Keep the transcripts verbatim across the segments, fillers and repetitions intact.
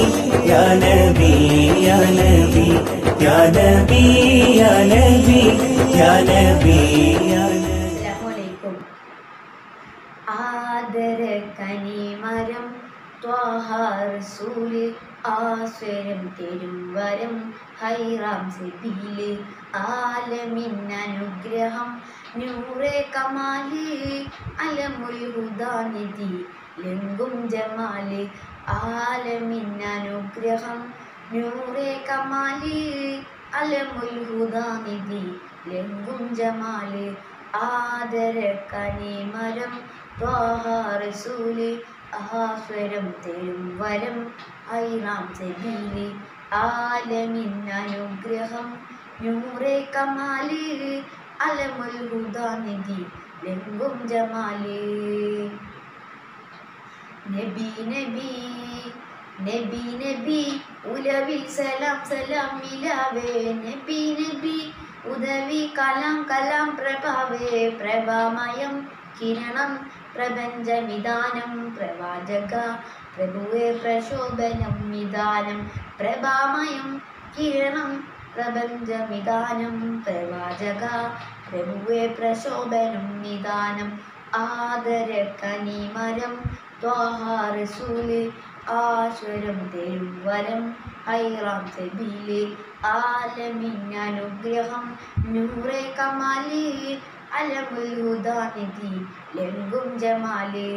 या नबी या नबी या नबी या नबी या नबी या നബി. ആദര കനിമരം ത്വാഹ റസൂല് ആസ്വരം തെരുവരം ഹൈറാം സബീല് ആലമിൻ അനുഗ്രഹം നൂറെ കമാല് അലമുൽ ഹുദാനിധി ലംഘും ജമാല് ആലമിൻ അനുഗ്രഹം നൂറെ കമാല് അലമുൽ ഹുദാനിധി ലംഘും ജമാല് ആദര കനിമരം ത്വാഹ റസൂല് ആസ്വരം തരും വരം ഹൈറാം സബീല് ആലമിൻ അനുഗ്രഹം നൂറെ കമാല് അലമുൽ ഹുദാനിധി ലംഘും ജമാല് നബി നബി നബി നബി ഉലവിൽ സലാം സലാം മിലാവേ നബി നബി ഉദവി കലാം കലാം പ്രഭാവേ പ്രഭാമയം കിരണം പ്രപഞ്ചമിദാനം പ്രവാചക പ്രഭുവേ പ്രശോഭനം നിദാനം പ്രഭാമയം കിരണം പ്രപഞ്ചമിദാനം പ്രവാചക പ്രഭുവേ പ്രശോഭനം നിദാനം ആദര കനിമരം ത്വാഹ റസൂല് ആശ്വരം തരും വരം ഹൈറാം സബീല് ആലമിൻ അനുഗ്രഹം നൂറെ കമാല് അലമുൽ ഹുദാനിധി ലംഘും ജമാല്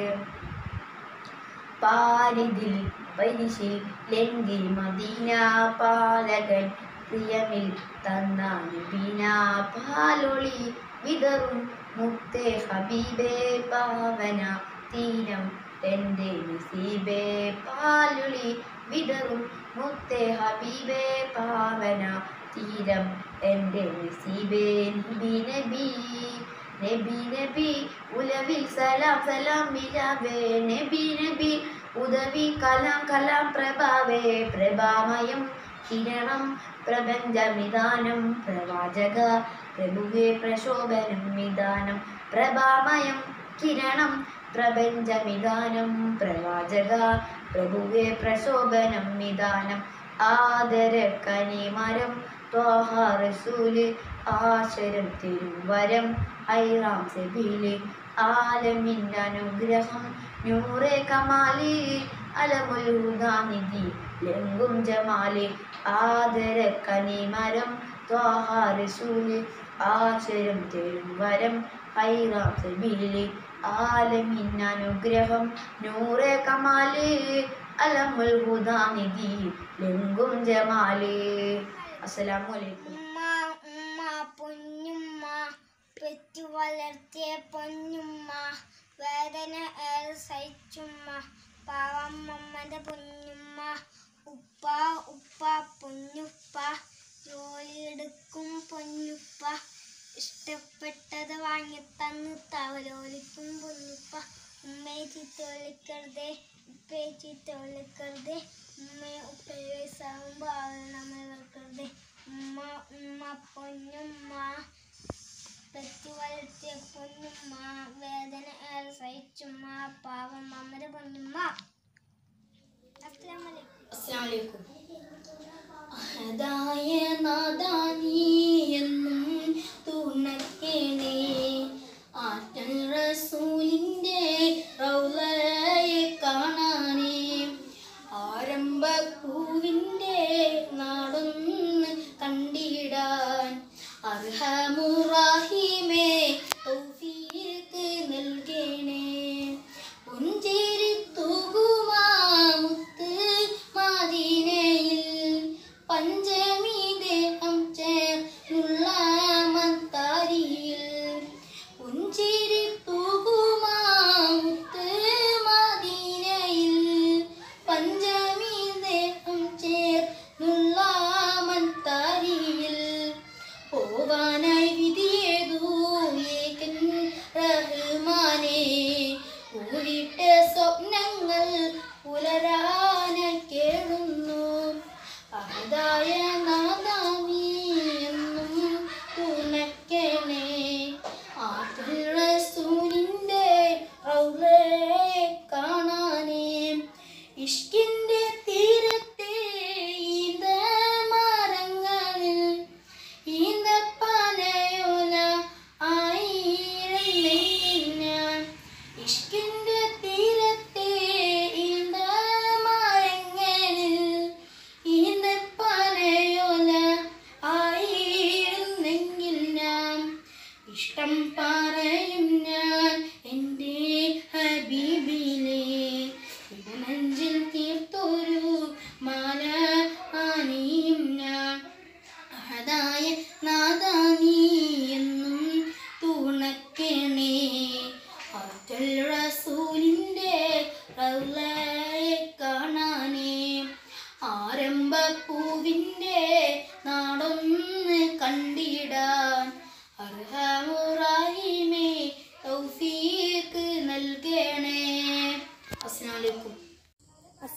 പാരിതിൽ പരിശിൽ ലംഘി മദീന പാലകൻ പ്രിയമിൽ തന്നാനി ബീന പാലൊളി വിതറും മുത്തേ ഹബീബേ പാവന തീരം എൻ്റെ നസീബേ പാലൊളി വിതറും മുത്തേ ഹബീബേ പാവന തീരം എൻ്റെ നസീബേ നബി നബി നബി നബി ഉലവിൽ സലാം സലാം മിലാവേ നബി നബി ഉദവി കലാം കലാം പ്രഭാവേ പ്രഭാമയം കിരണം പ്രപഞ്ചമിദാനം പ്രവാചക പ്രഭുവേ പ്രശോഭനം നിദാനം പ്രഭാമയം കിരണം പ്രപഞ്ചമിദാനം പ്രവാചക പ്രഭുവേ പ്രശോഭനം നിദാനം ആദര കനിമരം ത്വാഹ റസൂല് ആശ്വരം തിരുവരം ഹൈറാം സബീല് ആലമിൻ അനുഗ്രഹം നൂറെ കമാല് അലമുൽ ഹുദാനിധി ലംഘും ജമാല് ആദര കനിമരം ത്വാഹ റസൂല് ആശ്വരം തിരുവരം ഹൈറാം സബീല് ആലമിൻ അനുഗ്രഹം നൂറെ കമാല് അലമുൽ ഹുദാനിധി ലംഘും ജമാല്. അസ്സലാമു അലൈക്കും. ഉമ്മ ഉമ്മ പൊന്നുമ്മ പെറ്റു വളർത്തിയ പൊന്നുമ്മ വേദന ഏറെ സഹിച്ചുമ്മ പാവം അമ്മന്റെ പൊന്നുമ്മ ഉപ്പ ഉപ്പ പൊന്നുപ്പ ജോലിയെടുക്കും പൊന്നുപ്പ ഇഷ്ടപ്പെട്ടത് വാങ്ങിത്തന്ന് തവലോലിക്കും പൊന്നുപ്പ ഉമ്മയെ ചീത്തോളിക്കരുതേ ഉപ്പയെ ചീത്തോളിക്കരുതേ ഉമ്മയെ ഉപ്പയെ സാവുമ്പോൾ അവൾ നമ്മെ വെറുക്കരുതേ ഉമ്മ ഉമ്മ പൊന്നുമ്മ പെറ്റു വളർത്തിയ പൊന്നുമ്മ വേദന ഏറെ സഹിച്ചുമ്മ പാവം അമ്മയുടെ പൊന്നുമ്മ. അസ്സലാമു അലൈക്കും. അസ്സലാമു അലൈക്കും. അഹദായ നാദാ നീ എന്നും തുണയ്ക്കണേ ആറ്റൽ റസൂലിൻ്റെ റൗളയെ കാണാനേ ആരംഭപ്പൂവിൻ്റെ നാടൊന്ന് കണ്ടിടാൻ അർഹമുറാഹിമേ തൗഫീഖ് നൽകണേ പുഞ്ചിരി തൂകുമാ മുത്ത് മദീനയിൽ പഞ്ചമി ദേഹം ചേർന്നുള്ള മത്താരിയിൽ പുഞ്ചിരി തൂകുമാ മുത്ത് മദീനയിൽ പഞ്ചമി ദേഹം ചേർന്നുള്ള മത്താരിയിൽ പോവാനായി വിധിയേതു ഏകൻ റഹ്മാനേ കൂടിട്ട സ്വപ്നങ്ങൾ പുലരാനായി കേളുന്നു അഹദായ നാദാ നീ എന്നും തുണയ്ക്കണേ ആറ്റൽ റസൂലിൻ്റെ റൗളയെ കാണാനേ ഇഷ്കിൻ്റെ തീരെ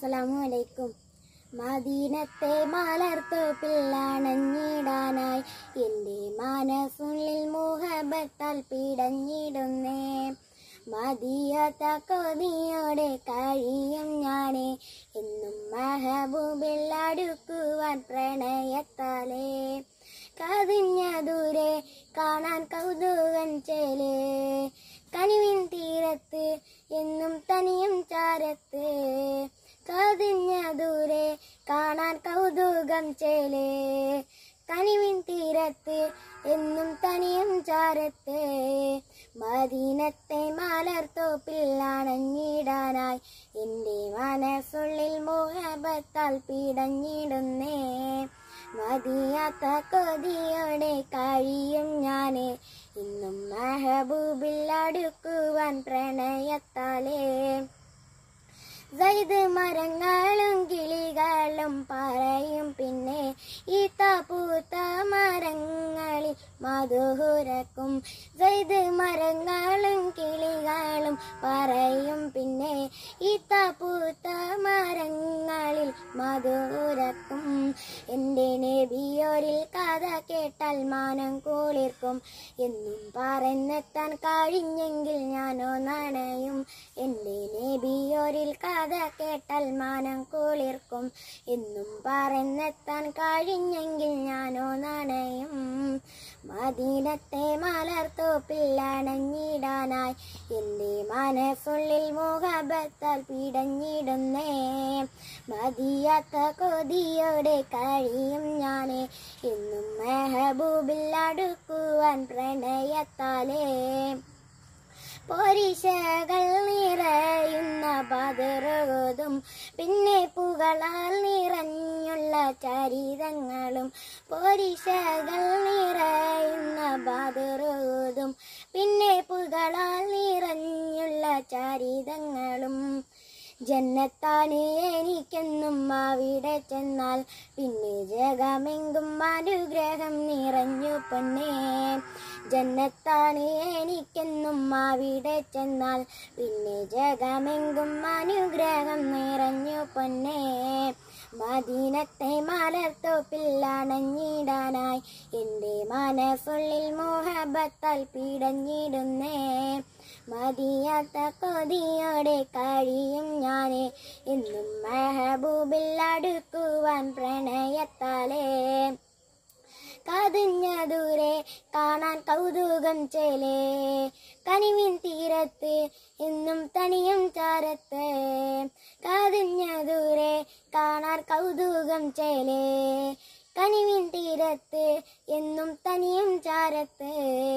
അസ്സലാമു അലൈക്കും. മദീനത്തെ മലർത്തോപ്പിലണഞ്ഞിടാനായി എൻ്റെ മനസ്സുള്ളിൽ മുഹബത്താൽ പിടഞ്ഞിടുന്നേ. മതിയാത്ത കൊതിയോടെ കഴിയും ഞാനേ എന്നും മെഹബൂബിൽ അടുക്കുവാൻ പ്രണയത്താലേ. കതിഞ്ഞ ദൂരെ കാണാൻ കൗതുകം ചേലേ, കനിവിൻ തീരത്ത് എന്നും തനിയും ചാരത്ത്. കതിഞ്ഞ ദൂരെ കാണാൻ കൗതുകം ചേലേ, കനിവിൻ തീരത്ത് എന്നും തനിയും ചാരത്ത്. മദീനത്തെ മലർത്തോപ്പിൽ അണഞ്ഞിടാനായി എൻ്റെ മനസ്സുള്ളിൽ മുഹബത്താൽ പിടഞ്ഞിടുന്നേ. മതിയാത്ത കൊതിയോടെ കഴിയും ഞാന് ഇന്നും മെഹബൂബിൽ അടുക്കുവാൻ പ്രണയത്താലേ. സൈദ് മരങ്ങളും കിളികളും പറയും പിന്നെ ഈത്ത പൂത്ത മരങ്ങളിൽ മധുഹുരക്കും. സൈദ് മരങ്ങളും കിളികളും പറയും പിന്നെ ഈത്ത പൂത്ത മരങ്ങളിൽ മധുഹുരക്കും. എൻ്റെ നബിയോരിൽ കഥ കേട്ടാൽ മാനം കുളിർക്കും, എന്നും പറഞ്ഞെത്താൻ കഴിഞ്ഞെങ്കിൽ ഞാനോ നനയും. എൻ്റെ നബിയോരിൽ കഥ കേട്ടാൽ മാനം കുളിർക്കും, എന്നും പറഞ്ഞെത്താൻ കഴിഞ്ഞെങ്കിൽ ഞാനോ നനയും. മദീനത്തെ മലർത്തോപ്പിൽ അണഞ്ഞിടാനായി എൻ്റെ മനസ്സുള്ളിൽ മുഹബത്താൽ പിടഞ്ഞിടുന്നേ. മതിയാത്ത കൊതിയോടെ കഴിയും ഞാനേ എന്നും മെഹബൂബിൽ അടുക്കുവാൻ പ്രണയത്താലേ. പോരിശകൾ നിറയുന്ന ബദറും പിന്നെ പുകളാൽ നിറഞ്ഞുള്ള ചരിതങ്ങളും. പോരിശകൾ നിറയുന്ന ബദറും പിന്നെ പുകളാൽ നിറഞ്ഞുള്ള ചരിതങ്ങളും. ജന്നത്താണ് എനിക്കെന്നും അവിടെ ചെന്നാൽ പിന്നെ ജഗമെങ്കും അനുഗ്രഹം നിറഞ്ഞു പൊന്നേ. ജന്നത്താണ് എനിക്കെന്നും അവിടെ ചെന്നാൽ പിന്നെ ജഗമെങ്കും അനുഗ്രഹം നിറഞ്ഞു പൊന്നേ. മദീനത്തെ മലർത്തോപ്പിൽ അണഞ്ഞിടാനായി എൻ്റെ മനസ്സുള്ളിൽ മുഹബത്താൽ പിടഞ്ഞിടുന്നേ. മതിയാത്ത കൊതിയോടെ കഴിയും ഞാനേ എന്നും മെഹബൂബിൽ അടുക്കുവാൻ പ്രണയത്താലേ. കതിഞ്ഞ ദൂരെ കാണാൻ കൗതുകം ചേലേ, കനിവിൻ തീരത്ത് എന്നും തനിയും ചാരത്ത്. കതിഞ്ഞ ദൂരെ കാണാൻ കൗതുകം ചേലേ, കനിവിൻ തീരത്ത് എന്നും തനിയും ചാരത്ത്.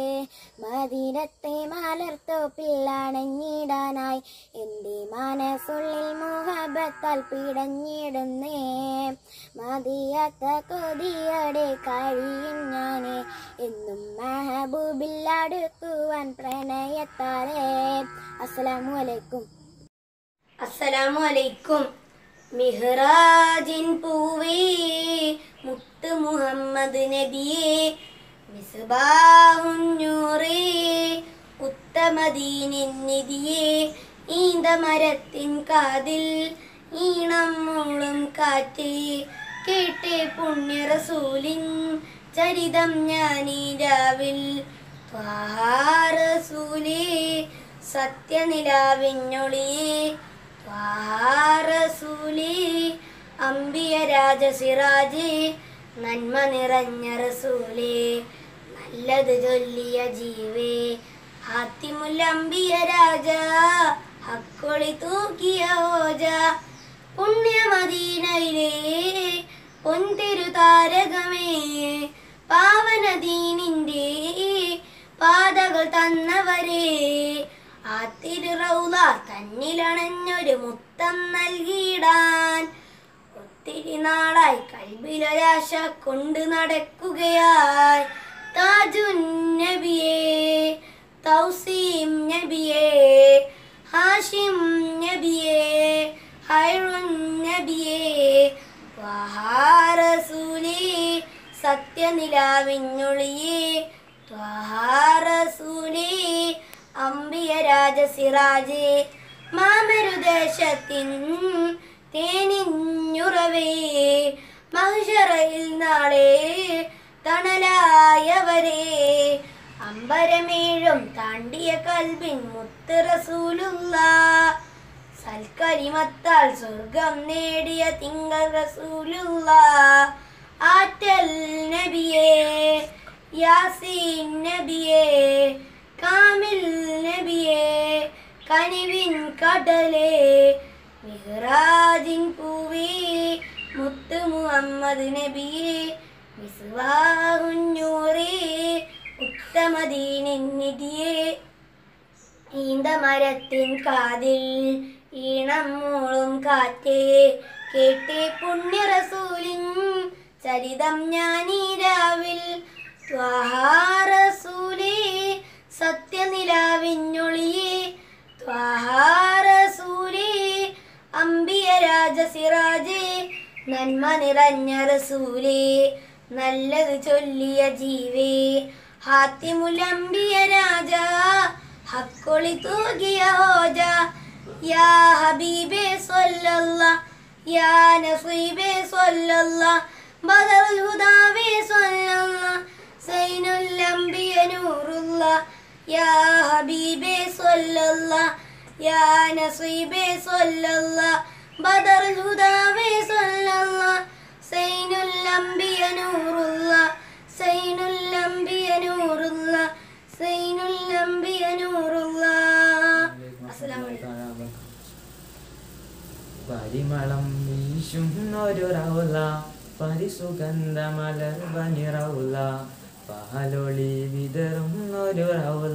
മദീനത്തെ മലർത്തോപ്പിൽ അണഞ്ഞിടാനായി എൻ്റെ മനസ്സുള്ളിൽ മുഹബത്താൽ പിടഞ്ഞിടുന്നേ. മതിയാത്ത കൊതിയോടെ കഴിയും ഞാന് എന്നും മെഹബൂബിൽ അടുക്കുവാൻ പ്രണയത്താലേ. അസ്സലാമു അലൈക്കും. അസ്സലാമു അലൈക്കും. മിഹ്റാജിൻ പൂവേ മുത്ത് മുഹമ്മദ് നബിയേ, മിസ്ബാഹുൻ നൂറേ ഉത്തമദീനിൻ നിധിയേ. ഈന്തമരത്തിൻ കാതിൽ ഈണം മൂളും കാറ്റേ, കേട്ടേ പുണ്യ റസൂലിൻ ചരിതം ഞാനീ രാവിൽ. ത്വാഹാ റസൂലേ സത്യനിലാവിന്നൊളിയേ, ത്വാഹാ റസൂലേ അംബിയ രാജസിറാജേ. നന്മ നിറഞ്ഞ റസൂലേ നല്ലത് ചൊല്ലിയ ജീവേ, ഹാത്തിമുൽ അംബിയ രാജ ഹക്കൊളി തൂക്കിയ ഹോജ. പുണ്യമദീനയിലേ പൊൻതിരു താരകമേ, പാവന ദീനിന്റെ പാതകൾ തന്നവരേ. ആ തിരു റൗള തന്നിലണഞ്ഞൊരു മുത്തം നൽകിയിടാൻ ഒത്തിരി നാളായി കൽബിലൊരാശ കൊണ്ട് നടക്കുകയായി. താജുൻ നബിയേ തൗസീം നബിയേ ഹാഷിം നബിയേ ഹൈറുൻ നബിയേ. ത്വാഹാ റസൂലേ സത്യനിലാവിന്നൊളിയേ, ത്വാഹാ റസൂലേ അംബിയ രാജസിറാജേ. മാമരുദേശത്തിൻ തേനിഞ്ഞുറവേ മഹ്ശറയിൽ നാളെ തണലായവരെ അമ്പരമേഴും താണ്ടിയ കൽബിൻ മുത്ത് റസൂലുള്ള സൽക്കരിമത്താൽ സ്വർഗം നേടിയ തിങ്കൾ റസൂലുള്ള ആറ്റൽ നബിയേ യാസീൻ നബിയേ കാമിൽ നബിയേ കനിവിൻ കടലേ മിഹ്റാജിൻ പൂവേ മുത്ത് മുഹമ്മദ് നബിയേ മിസ്വാഹുന്നൂറേ ഉത്തമദീനിൻ നിധിയേ ഈന്തമരത്തിൻ കാതിൽ ഈണം മൂളും കാറ്റേ കേട്ടേ പുണ്യ റസൂലിൻ ചരിതം ഞാനീരാവിൽ ത്വാഹാ റസൂലേ സത്യനിലാവിന്നൊളിയേ ത്വാഹാ റസൂലേ അംബിയ രാജസിറാജേ നന്മ നിറഞ്ഞ റസൂലേ നല്ലത് ചൊല്ലിയ ജീവേ ഹാത്തിമുൽ അംബിയ രാജ ഹക്കൊളി തൂകിയ ഹോജ യാ ഹബീബേ സ്വല്ലല്ലാഹ് യാ നസീബേ സ്വല്ലല്ലാഹ് ബദറുൽ ഹുദാവേ സ്വല്ലല്ലാഹ് സൈനുൽ അംബിയ നൂറുല്ലാഹ് യാ ഹബീബേ സ്വല്ലല്ലാഹ് യാ നസീബേ സ്വല്ലല്ലാഹ് ബദറുൽ ഹുദാവേ സ്വല്ലല്ലാഹ് സൈനുൽ അംബിയ നൂറുല്ലാഹ് സൈനുൽ അംബിയ നൂറുല്ലാഹ് സൈനുൽ അംബിയ നൂറുല്ലാഹ്. അസ്സലാമു അലൈക്കും. പരിമളം വീശുന്നൊരു റൗല പരിസുഗന്ധ മലർവനി റൗല പഹലൊളി വിതറുന്നൊരു റൗല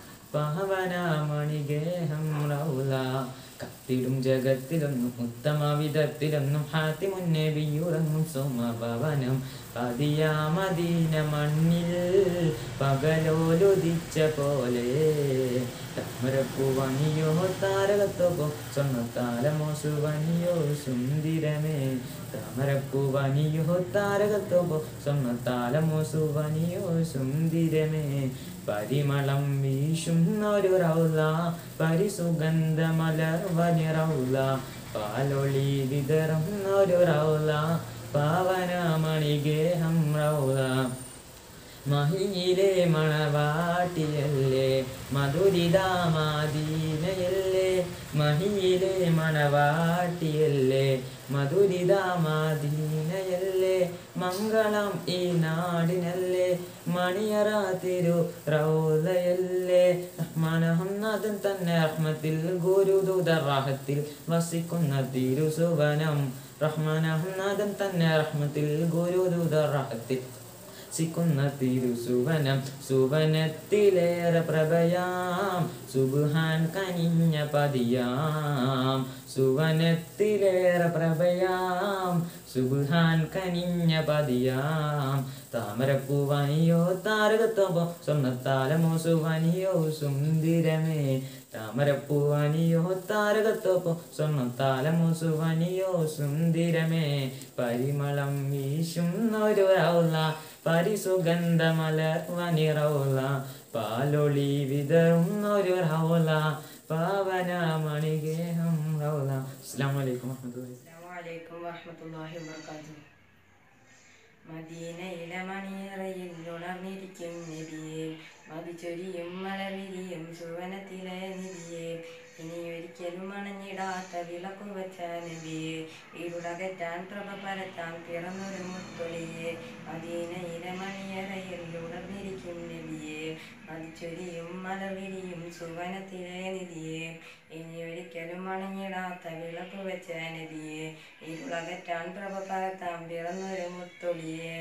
പാവനമണിഗേഹം റൗല കത്തിടും ജഗത്തിലൊന്നും ഉത്തമ വിധത്തിലൊന്നും ഹാത്തിമുൻ നബിയുറങ്ങും സോമഭവനം പതിയാ മദീന മണ്ണിൽ പകലോലുദിച്ച പോലെ താമരപ്പൂവനിയോ താരകത്തോപ്പോ സ്വർണ്ണത്താലമോ സുവനിയോ സുന്ദിരമേ താമരപ്പൂവനിയോ താരകത്തോപ്പോ സ്വർണ്ണത്താലമോ സുവനിയോ സുന്ദിരമേ പരിമളം വീശുന്നൊരു റൗല പരിസുഗന്ധ മലർവനി റൗല പാലൊളി വിതറുന്നൊരു റൗല പാവനമണിഗേഹം റൗല മഹിയിലെ മണവാട്ടിയല്ലേ മധുരിതാമാദീനയല്ലേ മഹിയിലെ മണവാട്ടിയല്ലേ മധുരിതാമാദീനയല്ലേ മംഗളം ഈ നാടിനല്ലേ മണിയറ തിരു റൗലയല്ലേ റഹ്മാനഹംനാഥൻ തന്നെ റഹ്മത്തിൽ ഗുരുദൂത റാഹത്തിൽ വസിക്കുന്ന തിരുസുവനം റഹ്മാനഹംനാഥൻ തന്നെ റഹ്മത്തിൽ ഗുരുദൂത റാഹത്തിൽ സിക്കുന്ന തിരുസുവനം സുവനത്തിലേറെ പ്രഭയാം സുബ്ഹാൻ കനിഞ്ഞ പതിയാം സുവനത്തിലേറെ പ്രഭയാം സുബ്ഹാൻ കനിഞ്ഞ പതിയാം താമരപ്പൂവനിയോ താരകത്തോപ്പോ സ്വർണ്ണത്താലമോ സുവനിയോ സുന്ദിരമേ താമരപ്പൂവനിയോ താരകത്തോപ്പോ സ്വർണ്ണത്താലമോ സുവനിയോ സുന്ദിരമേ പരിമളം വീശുന്നൊരു റൗല പരിസുഗന്ധ മലർവനി റൗല പാലൊളി വിതറുന്നൊരു റൗല പാവനമണിഗേഹം റൗല. അസ്സലാമു അലൈക്കും വറഹ്മത്തുള്ളാഹി വബറകാതുഹു. മദീനയിലെ മണിയറയിൽ ഉണർന്നിരിക്കും നബിയെ മതിച്ചൊരിയും മലർവിരിയും സുവനത്തിലെ നിധിയെ ഇനിയൊരിക്കലും അണഞ്ഞിടാത്ത വിളക്കു വച്ച നബിയെ ഇരുടകറ്റാൻ പ്രഭ പരത്താൻ പിറന്നൊരു മുത്തൊളിയെ മദീനയിലെ മണിയറയിൽ ഉണർന്നിരിക്കും നബിയെ മതിച്ചൊരിയും മലർവിരിയും സുവനത്തിലെ നിധിയെ ഇനിയൊരിക്കലും അണഞ്ഞിടാത്ത വിളക്കു വെച്ച നബിയെ ഇരുളകറ്റാൻ പ്രഭ പരത്താൻ പിറന്നൊരു മുത്തൊളിയെ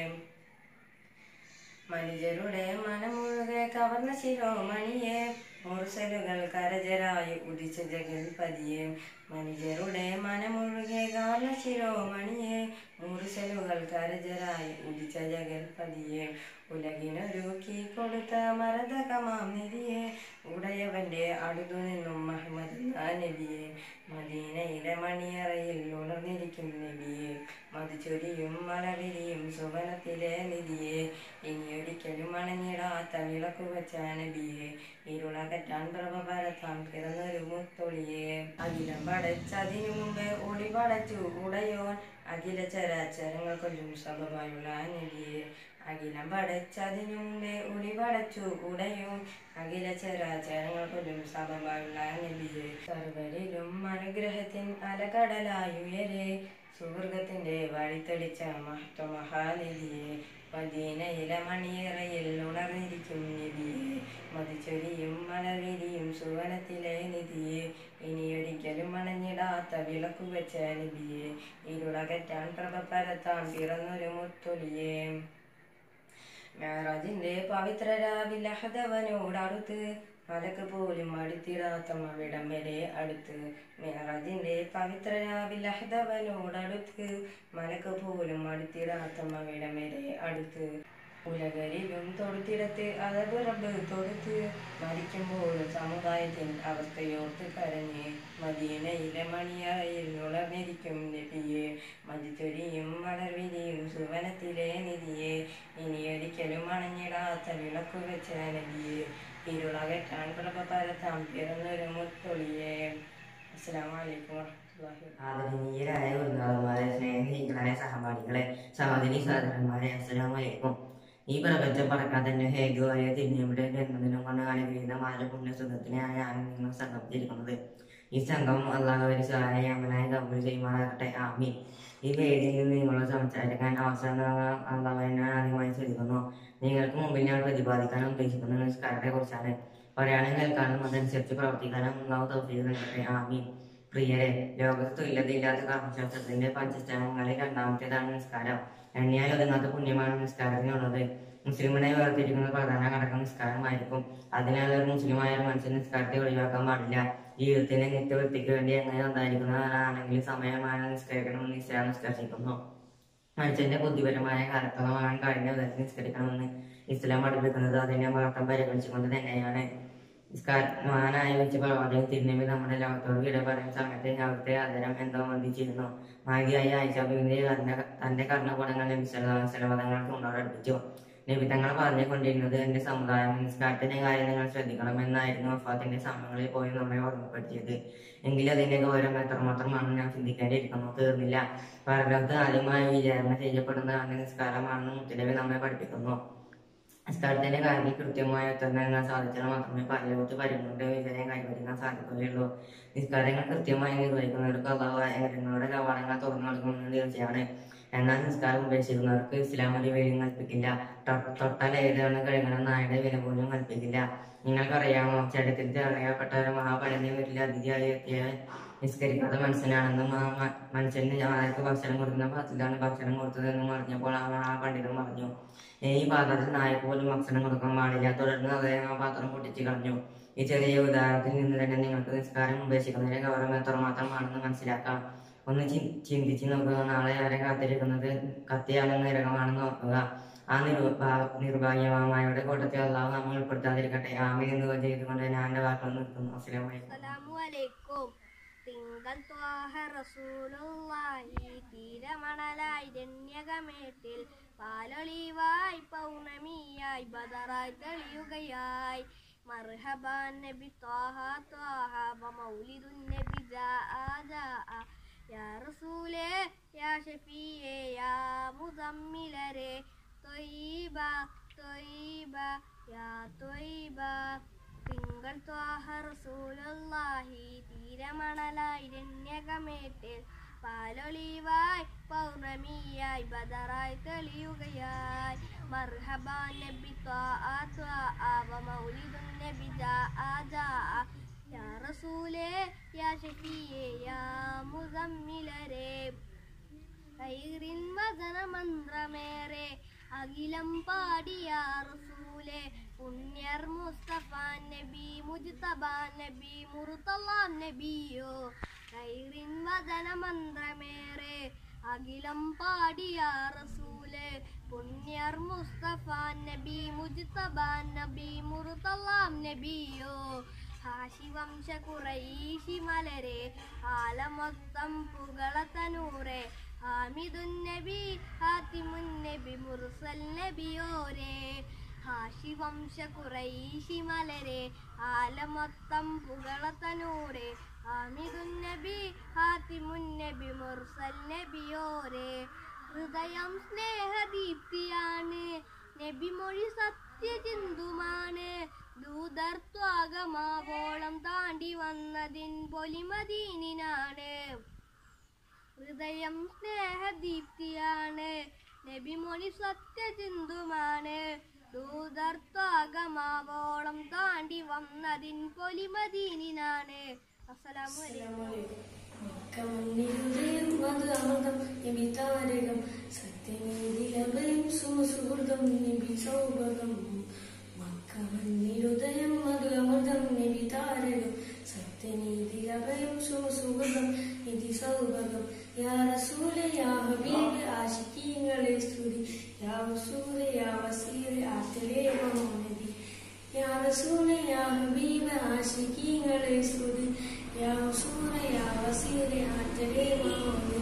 മനുജരുടെ മനമുഴുകെ കവർന്ന ശിരോമണിയെ മുർസലുകൾ കരജരായി ഉദിച്ച ജഗൽപതിയെ മനുജരുടെ മനമുഴുകെ കവർന്ന ശിരോമണിയെ മുർസലുകൾ കരജരായി ഉദിച്ച ജഗൽപതിയെ ഉലകിനൊരുക്കി കൊടുത്ത മരതകമാം നിധിയെ ഉടയവന്റെ അടുത്തു നിന്നും മഹ്മദ് നബിയെ മദീനയിലെ മണിയറയിൽ ഉണർന്നിരിക്കും നബിയെ മതിച്ചൊരിയും മലവിരിയും സുവനത്തിലെ നിധിയെ ഇനിയൊരിക്കലും അണഞ്ഞിടാത്ത വിളക്കു വെച്ച നബിയെ ഇരുളകറ്റാൻ പ്രഭ പരത്താൻ പിറന്നൊരു മുത്തൊളിയെ അഖിലം പടച്ചതിനു മുമ്പേ ഒളി പടച്ചു ഉടയോൻ അഖില ചരാചരങ്ങൾ കൊല്ലും സഭമായുള്ള നബിയെ അഖിലം പടച്ചതിനു മുമ്പേ ഒളി പടച്ചു ഉടയോൻ അഖില ചരാചരങ്ങൾ കൊല്ലും സഭമായുള്ള നബിയെ സർവരിലും അനുഗ്രഹത്തിൻ അലകടലായുയരെ സുവർഗത്തിന്റെ വഴിത്തെളിച്ച മഹത്വ മഹാനിധിയെ മദീനയിലെ മണിയറയിൽ ഉണർന്നിരിക്കും നബിയെ മതിച്ചൊരിയും മലവിരിയും സുവനത്തിലെ നിധിയെ ഇനിയൊരിക്കലും അണഞ്ഞിടാത്ത വിളക്കു വെച്ച നബിയെ ഇരുളകറ്റാൻ പ്രഭ പരത്താൻ പിറന്നൊരു മുത്തൊലിയെ മേറാജിന്റെ പവിത്ര രാവിൽ അഹദവനോടടുത്ത് മലക്ക് പോലും അടുത്തിടാത്ത അവിടം വരെ അടുത്ത് മേറാജിന്റെ പവിത്ര രാവിൽ അഹദവനോടടുത്ത് മലക്ക് പോലും അടുത്തിടാത്ത അവിടം വരെ അടുത്ത് ഉലകരിലും തൊടുത്തിടത്ത് അതത് റബ്ബ് തൊടുത്ത് മരിക്കുമ്പോഴും സമുദായത്തിൻ അവസ്ഥയോർത്ത് കരഞ്ഞ് മദീനയിലെ മണിയറയിൽ ഉണർന്നിരിക്കും നബിയെ മതിച്ചൊരിയും മലർവിരിയും സുവനത്തിലെ നിധിയെ ഇനിയൊരിക്കലും അണഞ്ഞിടാത്ത വിളക്കു വെച്ച നബിയെ ഇരുളകറ്റാൻ പ്രഭ പരത്താൻ പിറന്നൊരു മുത്തൊളിയെ. അസ്സലാമു അലൈക്കും വറഹ്മത്തുള്ളാഹി. ആദരണീയരായ ഗുരുനാഥന്മാരെ, സ്നേഹികളായ സഹപാഠികളെ, സഹോദരി സഹോദരന്മാരെ, അസ്സലാമു അലൈക്കും. ഈ പ്രപഞ്ചം പറക്കാൻ തന്നെ ഹേതുവായ തിരുനബിയുടെ ജന്മദിനം കൊണ്ട് അനുഗ്രഹീതമായ പുണ്യസുഖത്തിനാണ് ഞാൻ നിങ്ങൾ സംഗമിച്ചിരിക്കുന്നത്. ഈ സംഘം അള്ളാഹുവിന്റെ സഹായമനായി കബൂൽ ചെയ്യുമാറാകട്ടെ. ആമീൻ. ഈ വേദിയിൽ നിന്ന് നിങ്ങളോട് സംസാരിക്കാൻ അവസരം അള്ളാഹുവിനെ ആദ്യമായി ശ്രദ്ധിക്കുന്നു. നിങ്ങൾക്ക് മുമ്പിൽ ഞാൻ പ്രതിപാദിക്കാൻ ഉദ്ദേശിക്കുന്ന നിസ്കാരത്തെ കുറിച്ചാണ്. പറയാനും കേൾക്കാനും അതനുസരിച്ച് പ്രവർത്തിക്കാനും അള്ളാഹു തൗഫീഖ് നൽകട്ടെ. ആമീൻ. പ്രിയരെ, ലോകത്ത് തുല്യതയില്ലാത്ത കർമ്മശാസ്ത്രത്തിന്റെ പഞ്ചസ്തംഭങ്ങളിൽ രണ്ടാമത്തേതാണ് നിസ്കാരം. എണ്ണിയാൽ ഒതുങ്ങാത്ത പുണ്യമാണ് നിസ്കാരത്തിനുള്ളത്. മുസ്ലിമിനെ വേർതിരിക്കുന്ന പ്രധാന ഘടകം നിസ്കാരമായിരിക്കും. അതിനാൽ ഒരു മുസ്ലിമായ ഒരു മനുഷ്യൻ നിസ്കാരത്തെ ഒഴിവാക്കാൻ പാടില്ല. ജീവിതത്തിന്റെ നിത്യവൃത്തിക്ക് വേണ്ടി എങ്ങനെ ഉണ്ടായിരിക്കുന്നവരാണെങ്കിൽ സമയമാണ് നിസ്കരിക്കണമെന്ന് ഇസ്ലാം നിഷ്കർഷിക്കുന്നു. മനുഷ്യന്റെ ബുദ്ധിപരമായ കാര്യക്രമമാകാൻ കഴിഞ്ഞ വിധത്തിൽ നിസ്കരിക്കണമെന്ന് ഇസ്ലാം പഠിപ്പിക്കുന്നത് അതിന്റെ മഹത്വം പരിഗണിച്ചുകൊണ്ട് തന്നെയാണ്. മഹാനായ വെച്ച പ്രവാചകൻ തിരുനബി നമ്മുടെ ലോകത്തോട് വിട പറയുന്ന സമയത്ത് അവിടുത്തെ ആദരം എന്തോ വന്ദിച്ചിരുന്നു. മാതിയായ ആയിഷാബിന്റെ തന്റെ കർണഗുണങ്ങൾ നബി സല്ലല്ലാഹു അലൈഹി വസല്ലം തങ്ങൾക്ക് കൊണ്ടോടടുപ്പിച്ചു. നബി തങ്ങൾ പറഞ്ഞുകൊണ്ടിരുന്നത്, എന്റെ സമുദായം നിസ്കാരത്തിന്റെ കാര്യം നിങ്ങൾ ശ്രദ്ധിക്കണം എന്നായിരുന്നു വഫാത്തിന്റെ സമയങ്ങളിൽ പോയി നമ്മെ ഓർമ്മപ്പെടുത്തിയത്. എങ്കിലും അതിന്റെ ഗൗരവം എത്രമാത്രമാണെന്ന് ഞാൻ ചിന്തിക്കേണ്ടിയിരിക്കുന്നു. തീർന്നില്ല. പരലോകത്ത് ആദ്യമായി വിചാരണ ചെയ്യപ്പെടുന്ന നിസ്കാരമാണെന്ന് മുത്തനബി നമ്മെ പഠിപ്പിക്കുന്നു. നിസ്കാരത്തിന്റെ കാര്യത്തിൽ കൃത്യമായ ഉത്തരം നൽകാൻ സാധിച്ചാൽ മാത്രമേ പരലോകത്ത് പരിഗണയുടെ വിജയം കൈവരിക്കാൻ സാധിക്കുകയുള്ളൂ. നിസ്കാരങ്ങൾ കൃത്യമായി നിർവഹിക്കുന്നവർക്ക് അള്ളാഹു അനുഗ്രഹങ്ങളുടെ കവാടങ്ങൾ തുറന്നു നൽകുമെന്ന് തീർച്ചയാണ്. എന്നാൽ നിസ്കാരം ഉപേക്ഷിക്കുന്നവർക്ക് ഇസ്ലാം ഒരു വിലയും കൽപ്പിക്കില്ല. തൊട്ടാൽ ഏതാണ് കഴുകണം നായുടെ വില പോലും കൽപ്പിക്കില്ല. നിങ്ങൾക്കറിയാമോ, ചരിത്രത്തിൽ അറിയപ്പെട്ട ഒരു മഹാപണ്ഡിതന്റെ വീട്ടിൽ അതിഥിയായി എത്തിയ നിസ്കരിക്കാത്ത മനുഷ്യനാണെന്നും ആ മനുഷ്യന് ആർക്ക് ഭക്ഷണം കൊടുക്കുന്ന പാത്രത്തിലാണ് ഭക്ഷണം കൊടുത്തതെന്നും അറിഞ്ഞപ്പോൾ ആ മഹാപണ്ഡിതൻ പറഞ്ഞു, ഈ പാത്രത്തിൽ നായക്ക് പോലും ഭക്ഷണം കൊടുക്കാൻ പാടില്ല. തുടർന്ന് അദ്ദേഹം ആ പാത്രം പൊട്ടിച്ചു കളഞ്ഞു. ഈ ചെറിയ ഉദാഹരണത്തിൽ നിന്ന് തന്നെ നിങ്ങൾക്ക് നിസ്കാരം ഉപേക്ഷിക്കുന്നതിന്റെ ഗൗരവം എത്രമാത്രമാണെന്ന് മനസ്സിലാക്കാം. ഒന്ന് ചിന്തിച്ച് നോക്കുക. നാളെ ആരെ കാത്തിരിക്കുന്നത് കത്തിയാലും നരകമാണെന്ന് നോക്കുക. ആ നിർഭാ നിർഭാഗ്യമായുടെ കൂട്ടത്തിൽ അള്ളാഹു നമ്മൾ ഉൾപ്പെടുത്താതിരിക്കട്ടെ. ആമീൻ എന്ന് ചെയ്തുകൊണ്ട് ഞാൻ എന്റെ വാക്കുകൾ നിർത്തുന്നു. അസ്സലാമു അലൈക്കും. തിങ്കൾ ത്വാഹ റസൂലുള്ളാഹി തീരമണലായി രണ്യകമേട്ടിൽ പാലൊളിവായി പൗർണമിയായി ബദറായി തെളിയുകയായി മർഹബാൻ നബി ത്വാഹ ത്വാഹ വമൗലിദുൻ നബി ജാഅ ജാഅ യാ റസൂലേ യാ ഷഫീയേ യാ മുസമ്മിലരെ ത്വയ്യിബ ത്വയ്യിബ യാ ത്വയ്യിബ. തിങ്കൾ ത്വാഹ റസൂലുള്ളാഹി തീരമണലായി രണ്യകമേട്ടിൽ പാലൊളിവായി പൗർണമിയായി ബദറായി തെളിയുകയായി മർഹബാൻ നബി ത്വാഅ ത്വാഅ വമൗലിദുൻ നബി ജാഅ ജാഅ യാ റസൂലേ യാ ഷഫീയേ യാ മുസമ്മിലരെ. ഖൈറിൻ വസന മന്ത്രമേറെ അഖിലം പാടിയ റസൂലേ പുണ്യർ മുസ്തഫ നബി മുജ്തബ നബി മുർത്തള നബിയോ. ഖൈറിൻ വസന മന്ത്രമേറെ അഖിലം പാടിയ റസൂലേ പുണ്യർ മുസ്തഫ നബി മുജ്തബ നബി മുർത്തള നബിയോ. ഹാശി വംശ ഖുറൈശി മലരെ ആലമൊത്തം പുകള തനൂറെ ഹാമിദുൻ നബി ഹാത്തിമുൻ നബി മുർസൽ നബിയോരേ ഹാഷി വംശ ഖുറൈശി മലരെ ആലമൊത്തം പുകളത്തനൂരെ ഹാമിദുൻ നബി ഹാത്തിമുൻ നബി മുർസൽ നബിയോരേ ഹൃദയം സ്നേഹദീപ്തിയാണ് നബിമൊഴി സത്യചിന്തുമാണ് ദൂതർത്വാകമാവോളം താണ്ടി വന്നതിൻ പൊലിമദീനിനാണ് ഹൃദയം സ്നേഹദീപ്തിയാണ് നബിമൊഴി സത്യചിന്തുമാണ് ദൂതർത്വാകമാവോളം താണ്ടി വന്നതിൻ പൊലിമദീനിനാണ്. അസ്സലാമു അലൈക്കും. സത്യനീതിലഭയം സുമസുഹൃതം നബി സൗഭഗം മക്കമന്നിരുദയം മധു അമൃതം നബി താരകം സത്യനീതിലഭയം സുമസുഹൃതം നിധി സൗഭഗം യാ റസൂലെ യാ ഹബീബ് ആശിഖീങ്ങളെ സ്തുതി യാ റസൂലെ യാ വസീലെ ആറ്റലേ നബി യാ റസൂലെ യാ ഹബീബ് ആശിഖീങ്ങളെ സ്തുതി യാ റസൂലെ യാ വസീലെ ആറ്റലേ നബി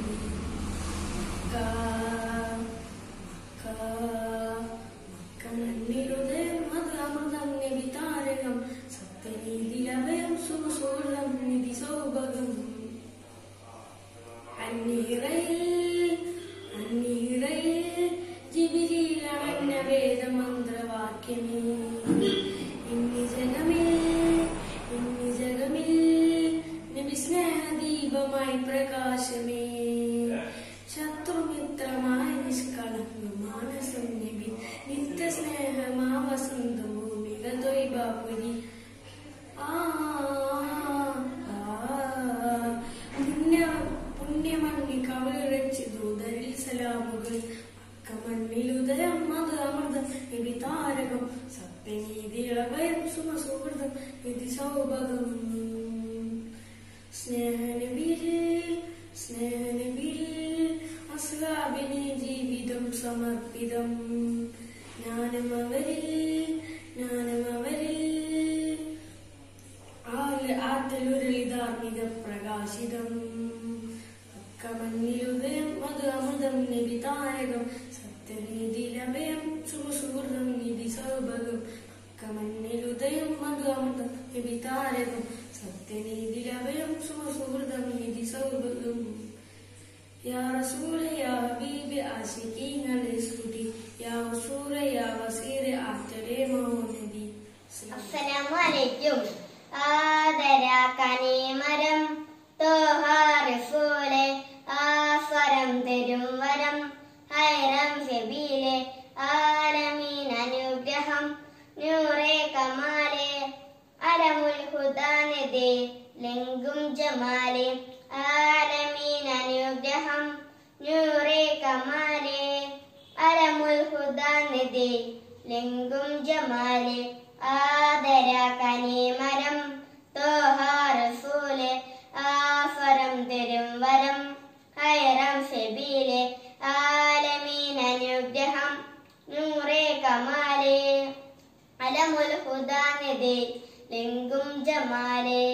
മക്കമന്നിരുദയം മധു അമൃതം നബി താരകം സത്യനീതിലഭയം സുമസുഹൃതം നിധി സൗഭഗം അന്നീറയിൽ അന്നീറയിൽ ജിബിരിയിലണഞ്ഞ വേദമന്ത്രവാക്യമേ ഇന്നി ജഗമിൽ ഇന്നി ജഗമിൽ നബി സ്നേഹദീപമായി പ്രകാശമേ ശത്രുമിത്രമായ നിഷ്കളങ്ക മാനസം നബി നിത്യസ്നേഹമാ വസന്ത ഭൂമിക തൊയ്ബാപുരി ആ പുണ്യമണ്ണി കവളിറച്ച് ദൂതരിൽ സലാമുകൾ മക്കമണ്ണിലുദയം മധു അമൃതം നബി താരകം സത്യനീതിളഭയം സുമസുഹൃതം നിധി സൗഭഗം സ്നേഹനബിൽ സ്നേഹനബിൽ അസ്ഹാബിന് ജീവിതം സമർപ്പിതം ജ്ഞാനമവരിൽ ജ്ഞാനമവരിൽ ആറ്റലുരളി ധാർമ്മിക പ്രകാശിതം മക്കമന്നിലുദയം മധു അമൃതം നബി താരകം സത്യനീതിലഭയം സുമസുഹൃതം നിധി സൗഭഗം മക്കമന്നിലുദയം മധു അമൃതം നബി താരകം സത്യനീതിലഭയം സുമസുഹൃതം നിധി സൗഭഗം യാ റസൂലെ യാ ഹബീബ് ആശിഖീങ്ങളെ സ്തുതി യാ റസൂലെ യാ വസീലെ ആറ്റലേ നബി. അസ്സലാമു അലൈക്കും. ആദരാക്കനീ മരം തോഹ റസൂലെ ആസ്വരം തരും വരം ഹൈറം സബീലെ ആലമീൻ അനുഗ്രഹം നൂറെ കമാലെ അലമുൽ ഹുദാനിധി ലെങ്കും ജമാലെ ആലമീൻ അനുഗ്രഹം നൂറെ കമാലെ അലമുൽ ഹുദാനിധി ലെങ്കും ജമാലെ ആദരാക്കനീ മരം തോഹ റസൂലെ ആസ്വരം തരും വരം ഹൈറം സബീലെ ആലമീൻ അനുഗ്രഹം നൂറെ കമാലെ അലമുൽ ഹുദാനിധി ലെങ്കും ജമാലെ